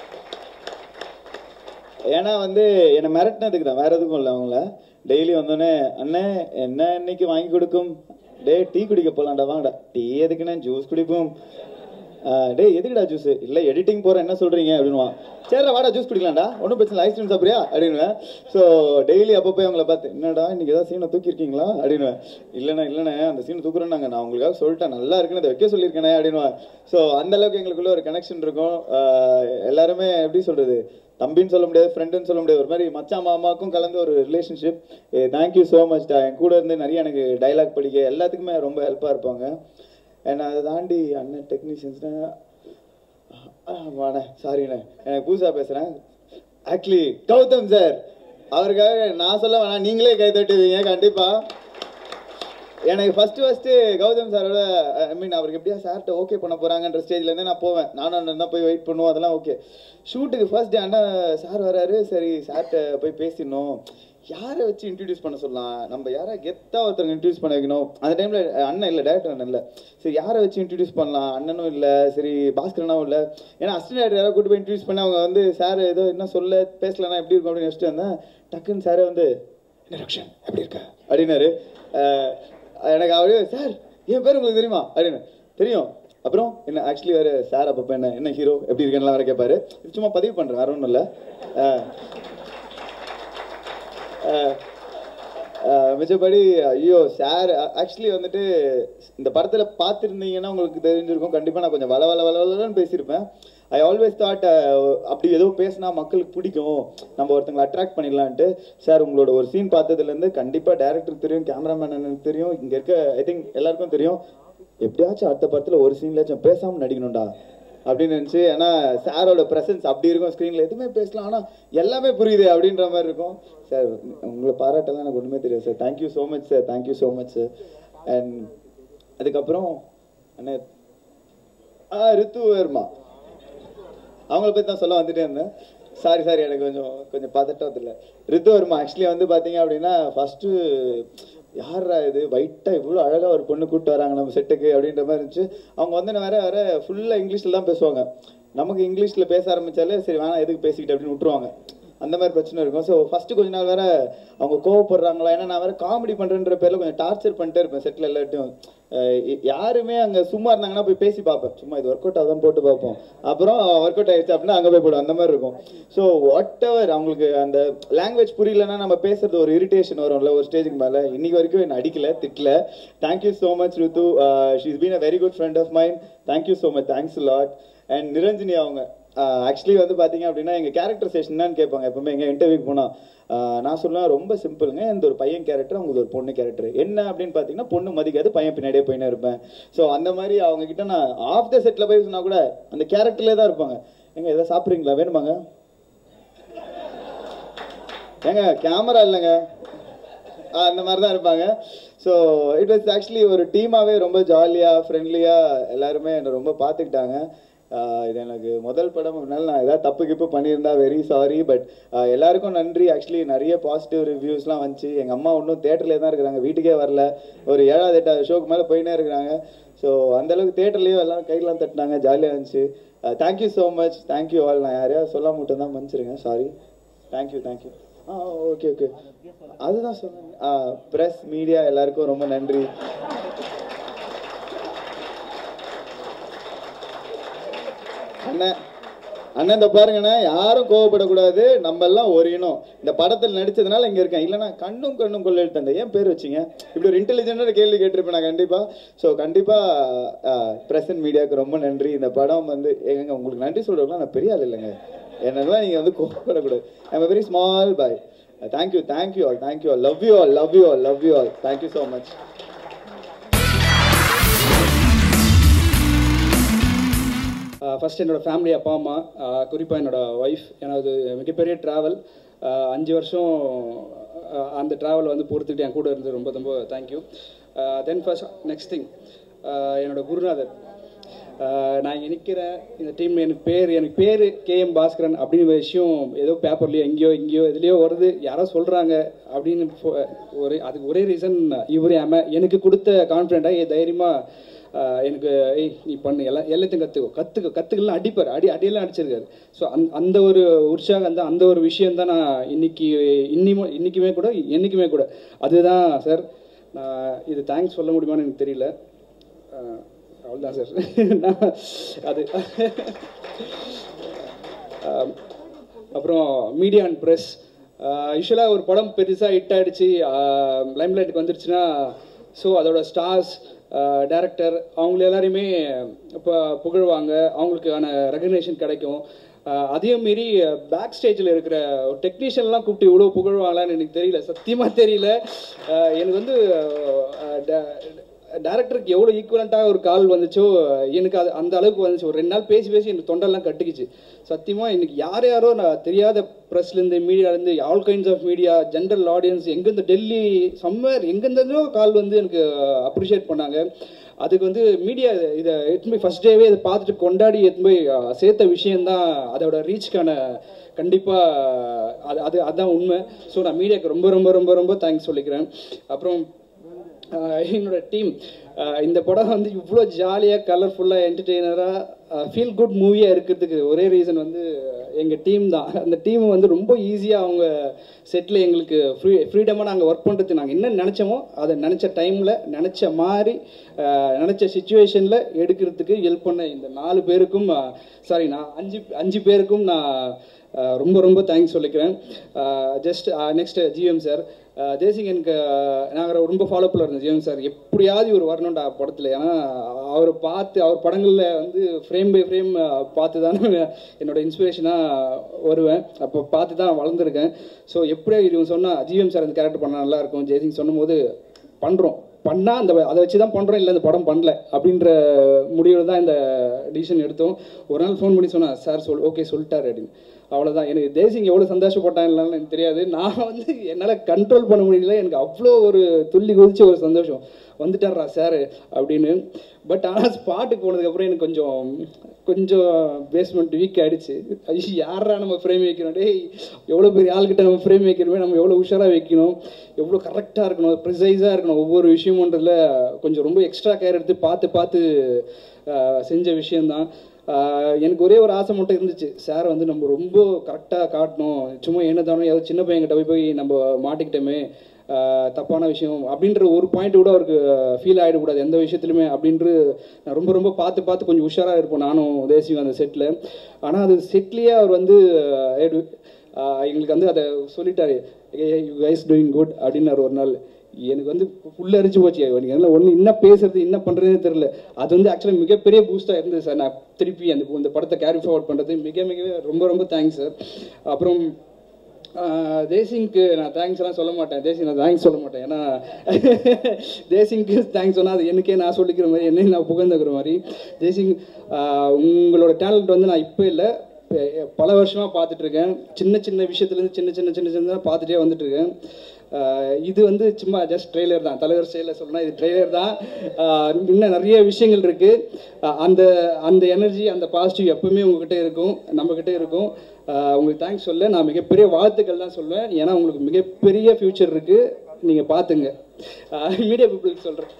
ஏன்னா வந்து என்னை மிரட்டினதுக்கு தான், வேற எதுக்கும் இல்லை. அவங்கள டெய்லி வந்தோடனே அண்ணன் என்ன இன்னைக்கு வாங்கி கொடுக்கும், டே டீ குடிக்க போகலாம்டா, வாங்கடா. டீ எதுக்குண்ணே, ஜூஸ் குடிப்போம். டே எதுக்குடா ஜூஸ், இல்லை எடிட்டிங் போகிறேன் என்ன சொல்கிறீங்க அப்படின்வான். சரி வாடா ஜூஸ் குடிக்கலாம்டா, ஒன்றும் பிரச்சனை, ஐஸ்கிரீம் சாப்பிட்றியா அப்படின்னுவேன். ஸோ டெய்லி அப்போ போய் அவங்கள பார்த்து என்னடா இன்னைக்கு ஏதாவது சீனை தூக்கியிருக்கீங்களா அப்படின்னுவேன். இல்லைண்ணே இல்லைண்ணே அந்த சீனை தூக்குறேன்னாங்க, நான் உங்களுக்காக சொல்லிட்டேன் நல்லா இருக்குன்னு அதை வைக்க சொல்லியிருக்கேனே அப்படின்னுவேன். ஸோ அந்தளவுக்கு எங்களுக்குள்ள ஒரு கனெக்ஷன் இருக்கும். எல்லாருமே எப்படி சொல்கிறது, தம்பின்னு சொல்ல முடியாது, ஃப்ரெண்டுன்னு சொல்ல முடியாது, ஒரு மாதிரி மச்சா மாமாவுக்கும் கலந்து ஒரு ரிலேஷன்ஷிப். Thank you so much. என் கூட இருந்து நிறைய எனக்கு டைலாக் படிக்க எல்லாத்துக்குமே ரொம்ப ஹெல்ப்பாக இருப்பாங்க. அண்ட் அதை தாண்டி அண்ணன் டெக்னீஷியன்ஸ்னா வாண்ணே சாரிண்ணே எனக்கு புதுசாக பேசுகிறேன். ஆக்சுவலி கௌதம் சார், அவருக்காக நான் சொல்ல வேணாம், நீங்களே கை தட்டுவீங்க கண்டிப்பாக. எனக்கு ஃபஸ்ட்டு ஃபஸ்ட்டு கௌதம் சாரோட ஐ மீன் அவருக்கு எப்படியா சார்கிட்ட ஓகே பண்ண போகிறாங்கன்ற ஸ்டேஜ்லேருந்தே நான் போவேன். நானும் அண்ணன் தான் போய் வெயிட் பண்ணுவோம், அதெல்லாம் ஓகே. ஷூட்டுக்கு ஃபர்ஸ்ட் டே அண்ணன் சார் வராரு, சரி சார்கிட்ட போய் பேசிடணும், யாரை வச்சு இன்ட்ரடியூஸ் பண்ண சொல்லலாம், நம்ம யாரை கெத்தாக ஒருத்தவங்க இன்ட்ரடியூஸ் பண்ண வைக்கணும். அந்த டைமில் அண்ணன் இல்லை, டேரக்டர் அண்ணன் இல்லை. சரி யாரை வச்சு இன்ட்ரடியூஸ் பண்ணலாம், அண்ணனும் இல்லை, சரி பாஸ்கரனாவும் இல்லை. ஏன்னா அசிஸ்டன்ட் டேரக்டர் யாராவது கூட்டு போய் இன்ட்ரடியூஸ் பண்ணி அவங்க வந்து சார் ஏதோ என்ன சொல்ல பேசலன்னா எப்படி இருக்கும் அப்படின்னு வச்சுட்டு வந்தேன். டக்குன்னு சாரே வந்து என்ன ரக்ஷன் எப்படி இருக்க அப்படின்னாரு. எனக்கு அவரே சார் என் பேர் உங்களுக்கு தெரியுமா அப்படின்னு. தெரியும். அப்புறம் என்ன ஆக்சுவலி வேறு சார் அப்பப்போ என்ன என்ன ஹீரோ எப்படி இருக்கேன்லாம் வேறு கேட்பாரு. சும்மா பதிவு பண்ணுறேன், வேறு ஒன்றும் இல்லை. மிச்சபடி ஐயோ சார் ஆக்சுவலி வந்துட்டு இந்த படத்தில் பார்த்துருந்தீங்கன்னா உங்களுக்கு தெரிஞ்சிருக்கும். கண்டிப்பாக நான் கொஞ்சம் வள வள வளவலன்னு பேசியிருப்பேன். ஐ ஆல்வேஸ் தாட் அப்படி ஏதோ பேசினா மக்களுக்கு பிடிக்கும், நம்ம ஒருத்தங்களை அட்ராக்ட் பண்ணிடலான்ட்டு. சார் உங்களோட ஒரு சீன் பார்த்ததுலேருந்து கண்டிப்பாக டேரக்டருக்கு தெரியும், கேமராமேன் எனக்கு தெரியும், இங்கே இருக்க ஐ திங்க் எல்லாருக்கும் தெரியும், எப்படியாச்சும் அடுத்த படத்தில் ஒரு சீன்லாச்சும் பேசாமல் நடிக்கணும்டா அப்படின்னு நினச்சி. ஏன்னா சாரோட ப்ரெசன்ஸ் அப்படி இருக்கும் ஸ்க்ரீனில், எதுவுமே பேசலாம் ஆனால் எல்லாமே புரியுது அப்படின்ற மாதிரி இருக்கும். சார் உங்களை பாராட்டெல்லாம் எனக்கு ஒன்றுமே தெரியாது sir. Thank you so much sir, thank you so much sir. And அதுக்கப்புறம் அண்ணே ஆ ரித்து வர்மா, அவங்கள பற்றி தான் சொல்ல வந்துட்டே இருந்தேன். சாரி சாரி எனக்கு கொஞ்சம் கொஞ்சம் பதட்டம் இல்லை. ரித்து வர்மா ஆக்சுவலி வந்து பார்த்தீங்க அப்படின்னா ஃபஸ்ட்டு யாரா இது ஒயிட்டாக இவ்வளோ அழகாக ஒரு பொண்ணு கூப்பிட்டு வராங்க நம்ம செட்டுக்கு அப்படின்ற மாதிரி இருந்துச்சு. அவங்க வந்து வேற வேற ஃபுல்லாக இங்கிலீஷில் தான் பேசுவாங்க. நமக்கு இங்கிலீஷில் பேச ஆரம்பித்தாலே சரி வேணாம் எதுக்கு பேசிக்கிட்டு அப்படின்னு விட்டுருவாங்க. அந்த மாதிரி பிரச்சனை இருக்கும். ஸோ ஃபஸ்ட்டு கொஞ்ச நாள் வேறு அவங்க கோவப்படுறாங்களா, ஏன்னா நான் வேறு காமெடி பண்ணுறேன்ற பேரில் கொஞ்சம் டார்ச்சர் பண்ணிட்டே இருப்பேன் செட்டில் எல்லாட்டையும். யாருமே அங்கே சும்மா இருந்தாங்கன்னா போய் பேசி பார்ப்பேன், சும்மா இது ஒர்க் அவுட் ஆகுதுன்னு போட்டு பார்ப்போம், அப்புறம் ஒர்க் அவுட் ஆகிடுச்சு அப்படின்னா அங்கே போய் போடுவோம், அந்த மாதிரி இருக்கும். ஸோ வாட் எவர் அவங்களுக்கு அந்த லாங்குவேஜ் புரியலன்னா நம்ம பேசுறது ஒரு இரிட்டேஷன் வரும்ல ஒரு ஸ்டேஜுக்கு மேலே. இன்னைக்கு வரைக்கும் என்ன அடிக்கல திட்டல. Thank you so much Rithu, she is been a very good friend of mind. Thank you so much, thanks lot. And Niranjini அவங்க ஆக்சுவலி வந்து பார்த்தீங்க அப்படின்னா எங்கள் கேரக்டர் செஷன் கேட்பாங்க எப்பவுமே எங்கள் இன்டர்வியூக்கு போனால். நான் சொல்லுவேன் ரொம்ப சிம்பிளுங்க, இந்த ஒரு பையன் கேரக்டர் அவங்களுக்கு ஒரு பொண்ணு கேரக்டர் என்ன அப்படின்னு பார்த்தீங்கன்னா பொண்ணு மதிக்காது, பையன் பின்னாடியே போயினே இருப்பேன். ஸோ அந்த மாதிரி அவங்க கிட்ட நான் ஆஃப் த செட்டில் போய் சொன்னால் கூட அந்த கேரக்டர்லேயே தான் இருப்பாங்க. எங்க எதாவது சாப்பிட்றீங்களா வேணுமாங்க, ஏங்க கேமரா இல்லைங்க, அந்த மாதிரி தான் இருப்பாங்க. ஸோ இட் வாஸ் ஆக்சுவலி ஒரு டீமாகவே ரொம்ப ஜாலியாக ஃப்ரெண்ட்லியாக எல்லாருமே என்னை ரொம்ப பார்த்துக்கிட்டாங்க. இது எனக்கு முதல் படம் அப்படின்னால நான் ஏதாவது தப்பு கிப்பு பண்ணியிருந்தா வெரி சாரி. பட் எல்லாருக்கும் நன்றி. ஆக்சுவலி நிறைய பாசிட்டிவ் ரிவ்யூஸ்லாம் வந்துச்சு. எங்கள் அம்மா இன்னும் தேட்டர்லேயே தான் இருக்கிறாங்க, வீட்டுக்கே வரல. ஒரு ஏழாவது எட்டாவது ஷோக்கு மேலே போயினே இருக்கிறாங்க. ஸோ அந்தளவுக்கு தேட்டர்லேயும் எல்லாம் கையெல்லாம் தட்டினாங்க, ஜாலியாக இருந்துச்சு. Thank you so much, thank you all. நான் யாரையாவது சொல்ல மட்டும் தான் மன்னிச்சிருங்க, சாரி. Thank you thank you. ஆ ஓகே ஓகே அதுதான் சொன்னேன். ப்ரெஸ் மீடியா எல்லாருக்கும் ரொம்ப நன்றி. அண்ணன் அண்ணன் இந்த பாருங்கண்ணா, யாரும் கோவப்படக்கூடாது, நம்ம எல்லாம் ஒரு இனம். இந்த படத்தில் நடிச்சதுனால இங்கே இருக்கேன், இல்லைனா கண்ணும் கண்ணும் கொள்ளையிட்டேன். ஏன் பேர் வச்சிங்க இப்படி ஒரு இன்டெலிஜென்டான கேள்வி கேட்டிருப்பேன் நான் கண்டிப்பாக. ஸோ கண்டிப்பாக ப்ரெசன்ட் மீடியாவுக்கு ரொம்ப நன்றி. இந்த படம் வந்து எங்க உங்களுக்கு நன்றி சொல்கிறதுலாம் நான் பெரிய ஆள் இல்லைங்க, என்னெல்லாம் நீங்கள் வந்து கோவப்படக்கூடாது. I am very small boy. Thank you thank you all, thank you all, love you all, love you all, love you all. Thank you so much. First என்னோடய ஃபேமிலி, அப்பா அம்மா, குறிப்பாக என்னோடய ஒய்ஃப். எனது மிகப்பெரிய ட்ராவல் அஞ்சு வருஷம் அந்த ட்ராவல் வந்து பொறுத்துக்கிட்டு என் கூட இருந்து ரொம்ப ரொம்ப thank you. Then first next thing என்னோட குருநாதர். நான் நிற்கிறேன் இந்த டீம், எனக்கு பேர் எனக்கு பேர் கேஎம் பாஸ்கரன் அப்படிங்கிற விஷயம் ஏதோ பேப்பர்லையோ எங்கேயோ எங்கேயோ எதுலேயோ வருது, யாரோ சொல்கிறாங்க அப்படின்னு ஒரு அதுக்கு ஒரே ரீசன் இவர் எனக்கு கொடுத்த கான்ஃபிடென்ட்டாக தைரியமாக எனக்கு ஏய் நீ பண்ணு எல்லாம் எல்லாத்தையும் கற்றுக்கோ கற்றுக்க கற்றுக்கலாம் அடிப்பார் அடி அடியெல்லாம் அடிச்சிருக்காரு. ஸோ அந் அந்த ஒரு உற்சாகம் அந்த அந்த ஒரு விஷயந்தான் நான் இன்னைக்கு இன்னிமோ இன்றைக்குமே கூட என்றைக்குமே கூட அதுதான் சார். நான் இது தேங்க்ஸ் சொல்ல முடியுமான்னு எனக்கு தெரியல, அவ்வளோதான் சார். நான் அது அப்புறம் மீடியா அண்ட் ப்ரெஸ். யூஸ்வலாக ஒரு படம் பெருசாக ஹிட் ஆகிடுச்சு, லைம்லைட்டுக்கு வந்துருச்சுன்னா ஸோ அதோட ஸ்டார்ஸ், டைரக்டர் அவங்கள எல்லாரையுமே இப்போ புகழ்வாங்க, அவங்களுக்கான ரெகக்னேஷன் கிடைக்கும். அதையும் மீறி பேக் ஸ்டேஜில் இருக்கிற டெக்னீஷியன்லாம் கூப்பிட்டு இவ்வளோ புகழ்வாங்களான்னு எனக்கு தெரியல, சத்தியமாக தெரியல. எனக்கு வந்து டேரக்டருக்கு எவ்வளோ ஈக்குவலண்ட்டாக ஒரு கால் வந்துச்சோ எனக்கு அது அந்த அளவுக்கு வந்துச்சு. ஒரு ரெண்டு நாள் பேசி பேசி எனக்கு தொண்டெல்லாம் கட்டுக்குச்சு சத்தியமாக. எனக்கு யார் யாரோ நான் தெரியாத ப்ரெஸ்லேருந்து மீடியாலேருந்து all kinds of media, general audience, எங்கேருந்து டெல்லி சம்மர் எங்கேருந்தோ கால் வந்து எனக்கு அப்ரிஷியேட் பண்ணாங்க. அதுக்கு வந்து மீடியா இதை எடுத்து போய் ஃபஸ்ட் டேவே இதை பார்த்துட்டு கொண்டாடி எடுத்து போய் சேர்த்த விஷயந்தான் அதோட ரீச்சுக்கான கண்டிப்பாக அது அது அதுதான் உண்மை. ஸோ நான் மீடியாவுக்கு ரொம்ப ரொம்ப ரொம்ப ரொம்ப தேங்க்ஸ் சொல்லிக்கிறேன். அப்புறம் என்னோட டீம், இந்த படம் வந்து இவ்வளோ ஜாலியாக கலர்ஃபுல்லாக என்டர்டெய்னராக ஃபீல் குட் மூவியாக இருக்கிறதுக்கு ஒரே ரீசன் வந்து எங்கள் டீம் தான். அந்த டீம் வந்து ரொம்ப ஈஸியாக அவங்க செட்டில் எங்களுக்கு ஃப்ரீ ஃப்ரீடமாக நாங்கள் ஒர்க் பண்ணுறதுக்கு நாங்கள் என்ன நினச்சோமோ அதை நினச்ச டைமில் நினச்ச மாதிரி நினச்ச சுச்சுவேஷனில் எடுக்கிறதுக்கு ஹெல்ப் பண்ண இந்த நாலு பேருக்கும் சாரி நான் அஞ்சு அஞ்சு பேருக்கும் நான் ரொம்ப ரொம்ப தேங்க்ஸ் சொல்லிக்கிறேன். Just next GM sir, Desingh எனக்கு நாங்கள் ரொம்ப ஃபாலோ பண்ண இருந்தோம். ஜிஎம் சார் எப்படியாவது இவர் வரணும்டா படத்தில், ஏன்னா அவரை பார்த்து அவர் படங்களில் வந்து ஃப்ரேம் பை ஃப்ரேம் பார்த்து தான் என்னோட இன்ஸ்பிரேஷனாக வருவேன், அப்போ பார்த்து தான் வளர்ந்துருக்கேன். ஸோ எப்படியா இவங்க சொன்னால் ஜிஎம் சார் இந்த கேரக்டர் பண்ணால் நல்லாயிருக்கும், ஜெய்சிங் சொன்னும் போது பண்ணுறோம் பண்ணால் அந்த அதை வச்சு தான் பண்ணுறோம், இல்லை இந்த படம் பண்ணல அப்படின்ற முடிவில் தான் இந்த டிசிஷன் எடுத்தோம். ஒரு நாள் ஃபோன் பண்ணி சொன்னேன், சார் சொல் ஓகே சொல்லிட்டார் அப்படின்னு. அவ்வளோதான். எனக்கு தேசிங் எவ்வளோ சந்தோஷப்பட்டான் இல்லைன்னு எனக்கு தெரியாது, நான் வந்து என்னால் கண்ட்ரோல் பண்ண முடியல, எனக்கு அவ்வளோ ஒரு துள்ளி குதிச்சு ஒரு சந்தோஷம் வந்துட்டார்ரா சார் அப்படின்னு. பட் ஆனால் ஸ்பாட்டுக்கு போனதுக்கப்புறம் எனக்கு கொஞ்சம் கொஞ்சம் பேஸ்மெண்ட் வீக் ஆகிடுச்சு. ஐயோ யாரா நம்ம ஃப்ரேம் வைக்கணும், டேய் எவ்வளோ பெரிய ஆள்கிட்ட நம்ம ஃப்ரேம் வைக்கணுமே, நம்ம எவ்வளோ உஷாராக வைக்கணும், எவ்வளோ கரெக்டாக இருக்கணும், ப்ரிசைஸாக இருக்கணும், ஒவ்வொரு விஷயமுன்றதுல கொஞ்சம் ரொம்ப எக்ஸ்ட்ரா கேர் எடுத்து பார்த்து பார்த்து செஞ்ச விஷயந்தான். எனக்கு ஒரே ஒரு ஆசை மட்டும் இருந்துச்சு, சார் வந்து நம்ம ரொம்ப கரெக்டாக காட்டணும், சும்மா என்ன தானோ ஏதோ சின்ன பையன்கிட்ட போய் போய் நம்ம மாட்டிக்கிட்டோமே தப்பான விஷயம் அப்படின்ற ஒரு பாயிண்ட் கூட அவருக்கு ஃபீல் ஆகிடக்கூடாது எந்த விஷயத்துலையுமே அப்படின்ட்டு நான் ரொம்ப ரொம்ப பார்த்து பார்த்து கொஞ்சம் உஷாராக இருப்போம் நானும் தேசியம் அந்த செட்டில். ஆனால் அது செட்லேயே அவர் வந்து எங்களுக்கு வந்து அதை சொல்லிட்டாரு, யூ கைஸ் டூயிங் குட் அப்படின்னாரு ஒரு நாள். எனக்கு வந்து ஃபுல்லாக அரிச்சு போச்சு, எனக்கு எல்லாம் ஒன்று என்ன பேசுறது என்ன பண்ணுறதுன்னு தெரியல. அது வந்து ஆக்சுவலாக மிகப்பெரிய பூஸ்டாக இருந்தது சார். நான் திருப்பி அந்த இந்த படத்தை கேரி ஃபார்வர்ட் பண்ணுறது மிக மிக ரொம்ப ரொம்ப தேங்க்ஸ் சார். அப்புறம் தேசிங்க்கு நான் தேங்க்ஸ் எல்லாம் சொல்ல மாட்டேன், தேசிங் நான் தேங்க்ஸ் சொல்ல மாட்டேன், ஏன்னா தேசிங்க்கு தேங்க்ஸ் சொன்னால் அது எனக்கே நான் சொல்லிக்கிற மாதிரி என்னை நான் புகழ்ந்துக்கிற மாதிரி. தேசிங் உங்களோட டேலண்ட் வந்து நான் இப்போ இல்லை பல வருஷமாக பார்த்துட்ருக்கேன், சின்ன சின்ன விஷயத்துலேருந்து சின்ன சின்ன சின்ன சின்ன பார்த்துட்டே வந்துட்டுருக்கேன். இது வந்து சும்மா ஜஸ்ட் ட்ரெய்லர் தான், தலைவர் ஸ்டைலில் சொல்லணும்னா இது ட்ரெய்லர் தான், இன்னும் நிறைய விஷயங்கள் இருக்குது. அந்த அந்த எனர்ஜி அந்த பாசிட்டிவ் எப்பவுமே உங்ககிட்ட இருக்கும், நம்மக்கிட்ட இருக்கும். உங்களுக்கு தேங்க்ஸ் சொல்ல நான் மிகப்பெரிய வாழ்த்துக்கள் தான் சொல்லுவேன், ஏன்னா உங்களுக்கு மிகப்பெரிய ஃப்யூச்சர் இருக்குது, நீங்கள் பார்த்துங்க. மீடியா பீப்புளுக்கு சொல்கிறேன்.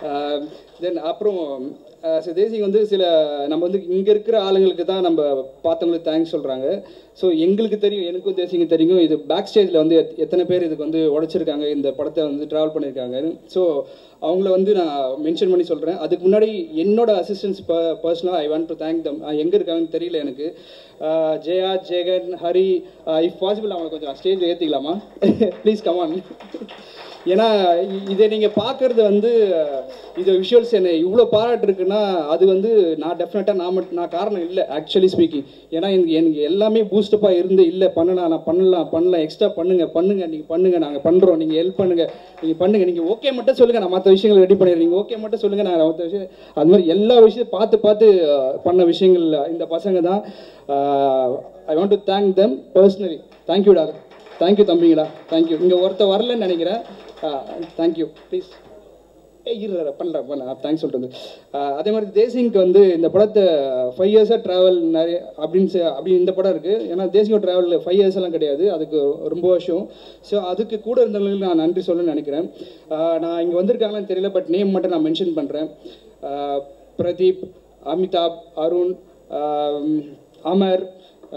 தென் அப்புறம் தேசிங் வந்து சில நம்ம வந்து இங்கே இருக்கிற ஆளுங்களுக்கு தான் நம்ம பார்த்தவங்களுக்கு தேங்க்ஸ் சொல்கிறாங்க. ஸோ எங்களுக்கு தெரியும், எனக்கும் தேசிங்க தெரியும், இது பேக் ஸ்டேஜில் வந்து எத்தனை பேர் இதுக்கு வந்து உடைச்சிருக்காங்க, இந்த படத்தை வந்து ட்ராவல் பண்ணியிருக்காங்க. ஸோ அவங்கள வந்து நான் மென்ஷன் பண்ணி சொல்கிறேன். அதுக்கு முன்னாடி என்னோட அசிஸ்டன்ஸ் ப பர்சனலாக I want to thank them. எங்கே இருக்காங்கன்னு தெரியல எனக்கு. ஜெயா, ஜெகன், ஹரி, இஃப் பாசிபிள் அவங்களை கொஞ்சம் ஸ்டேஜ் ஏற்றிக்கலாமா ப்ளீஸ் கமான். ஏன்னா இதை நீங்கள் பார்க்குறது வந்து இது விஷுவல்ஸ் என்னை இவ்வளோ பாராட்டு இருக்குன்னா அது வந்து நான் டெஃபினட்டாக நான் மட்டும் நான் காரணம் இல்லை ஆக்சுவலி ஸ்பீக்கிங். ஏன்னா எனக்கு எனக்கு எல்லாமே பூஸ்டப்பாக இருந்து இல்லை பண்ணலாம் நான் பண்ணலாம் பண்ணலாம் எக்ஸ்ட்ரா பண்ணுங்கள் பண்ணுங்கள் நீங்கள் பண்ணுங்கள் நாங்கள் பண்ணுறோம் நீங்கள் ஹெல்ப் பண்ணுங்கள் நீங்கள் பண்ணுங்கள் நீங்கள் ஓகே மட்டும் சொல்லுங்கள் நான் மற்ற விஷயங்கள் ரெடி பண்ணிடுறேன் நீங்கள் ஓகே மட்டும் சொல்லுங்கள் நான் மற்ற விஷயம் அது மாதிரி எல்லா விஷயத்தையும் பார்த்து பார்த்து பண்ண விஷயங்கள் இந்த பசங்க தான். I want to thank them personally. தேங்க்யூடா, தேங்க்யூ தம்பிங்களா, தேங்க்யூ. இங்கே ஒருத்தர் வரலன்னு நினைக்கிறேன். Thank you please. ஏ இரு பண்ணலாம் பண்ணலாம் தேங்க்ஸ் சொல்கிறது. அதே மாதிரி தேசிங்க்கு வந்து இந்த படத்தை ஃபைவ் இயர்ஸாக ட்ராவல் நிறைய அப்படின்னு அப்படி இந்த படம் இருக்குது. ஏன்னா தேசிங்க ட்ராவல் ஃபைவ் இயர்ஸ் எல்லாம் கிடையாது, அதுக்கு ரொம்ப வருஷம். ஸோ அதுக்கு கூட இருந்தவங்களுக்கு நான் நன்றி சொல்லணும்னு நினைக்கிறேன். நான் இங்கே வந்திருக்காங்களான்னு தெரியல, பட் நேம் மட்டும் நான் மென்ஷன் பண்ணுறேன். பிரதீப், அமிதாப், அருண், அமர்,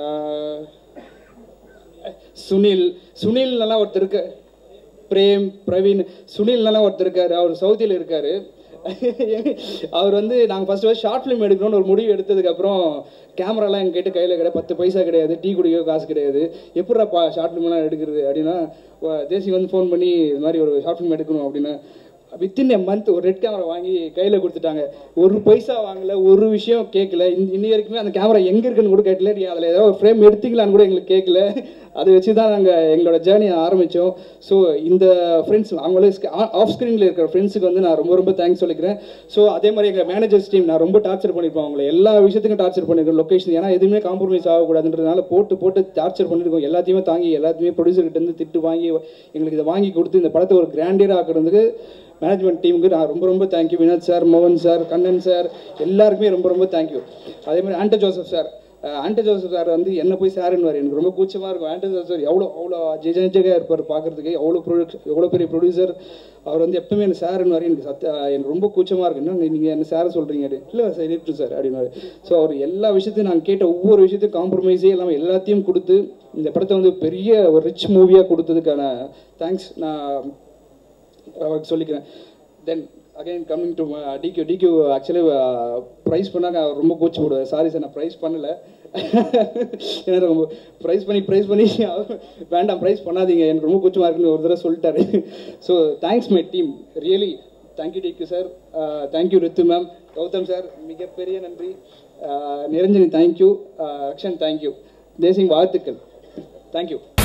சுனில் சுனில்லாம் ஒருத்தர் இருக்கு, பிரேம், பிரவீன், சுனில்லாம் ஒருத்தர் இருக்காரு, அவர் சவுதியில் இருக்காரு. அவர் வந்து நாங்கள் ஃபர்ஸ்ட் ஃபர்ஸ்ட் ஷார்ட் ஃபிலிம் எடுக்கணும்னு ஒரு முடிவு எடுத்ததுக்கப்புறம் கேமராலாம் எங்கள் கேட்டு கையில் கிடையாது, பத்து பைசா கிடையாது, டீ குடிக்க காசு கிடையாது, எப்படா ஷார்ட் ஃபிலிம்லாம் எடுக்கிறது அப்படின்னா தேசி வந்து ஃபோன் பண்ணி இது மாதிரி ஒரு ஷார்ட் ஃபிலிம் எடுக்கணும் அப்படின்னா வித்தின் எ மந்த் ஒரு ரெட் கேமரா வாங்கி கையில் கொடுத்துட்டாங்க. ஒரு பைசா வாங்கலை, ஒரு விஷயம் கேட்கல. இன்னி வரைக்குமே அந்த கேமரா எங்கே இருக்குன்னு கூட கேட்கல, நீ அதில் ஏதாவது ஒரு ஃப்ரேம் எடுத்துக்கலான்னு கூட எங்களுக்கு கேட்கல. அதை வச்சு தான் நாங்கள் எங்களோட ஜேர்னியை ஆரம்பித்தோம். ஸோ இந்த ஃப்ரெண்ட்ஸ் அவங்களே ஆஃப் ஸ்க்ரீனில் இருக்கிற ஃப்ரெண்ட்ஸுக்கு வந்து நான் ரொம்ப ரொம்ப தேங்க்ஸ் சொல்லிக்கிறேன். ஸோ அதே மாதிரி எங்கள் மேனேஜர்ஸ் டீம் நான் ரொம்ப டார்ச்சர் பண்ணியிருப்போம், அவங்கள எல்லா விஷயத்துக்கும் டார்ச்சர் பண்ணியிருக்கோம். லொக்கேஷன் ஏன்னா எதுவுமே காம்ப்ரமைஸ் ஆகக்கூடாதுன்றதுனால போட்டு போட்டு டார்ச்சர் பண்ணியிருக்கோம். எல்லாத்தையுமே தாங்கி எல்லாத்தையுமே ப்ரொடியூசர்கிட்டேருந்து திட்டு வாங்கி எங்களுக்கு இதை வாங்கி கொடுத்து இந்த படத்தை ஒரு கிராண்டியராக ஆக்குறதுக்கு மேனேஜ்மெண்ட் டீமுக்கு நான் ரொம்ப ரொம்ப தேங்க்யூ. வினோத் சார், மோகன் சார், கண்ணன் சார், எல்லாருக்குமே ரொம்ப ரொம்ப தேங்க்யூ. அதே மாதிரி ஆண்டோ ஜோசப் சார், ஆண்டோ ஜோசப் சார் வந்து என்ன போய் சாருன்னு எனக்கு ரொம்ப கூச்சமாக இருக்கும். ஆண்டோ ஜோசப் சார் எவ்வளோ அவ்வளோ ஜெஜஜாக இருப்பார் பார்க்குறதுக்கு, எவ்வளோ ப்ரொடியூஸ் எவ்வளோ பெரிய ப்ரொடியூசர். அவர் வந்து எப்பவுமே எனக்கு சாருன்னு எனக்கு சத்த எனக்கு ரொம்ப கூச்சமாக இருக்கு. என்ன நீங்கள் என்ன சாரை சொல்கிறீங்க? இல்லை சார் இருக்கு சார் அப்படின்னு. ஸோ அவர் எல்லா விஷயத்தையும் நாங்கள் கேட்ட ஒவ்வொரு விஷயத்தையும் காம்ப்ரமைஸே இல்லாமல் எல்லாத்தையும் கொடுத்து இந்த படத்தை வந்து பெரிய ஒரு ரிச் மூவியாக கொடுத்ததுக்கான தேங்க்ஸ் நான் அவருக்கு சொல்லிக்கிறேன். Then again coming to DQ DQ actually praise பண்ணாங்க ரொம்ப கூச்சி போடுவார். சாரி சார் நான் ப்ரைஸ் பண்ணலை, ஏன்னா ரொம்ப ப்ரைஸ் பண்ணி ப்ரைஸ் பண்ணி வேண்டாம் ப்ரைஸ் பண்ணாதீங்க எனக்கு ரொம்ப கூச்சமாக இருக்குன்னு ஒரு தடவை சொல்லிட்டாரு. So thanks my team, really thank you DQ sir, thank you Ritu ma'am, Gautham sir மிகப்பெரிய நன்றி, நிரஞ்சனி தேங்க்யூ, அக்ஷன் தேங்க்யூ, தேசிங் வாழ்த்துக்கள், தேங்க்யூ.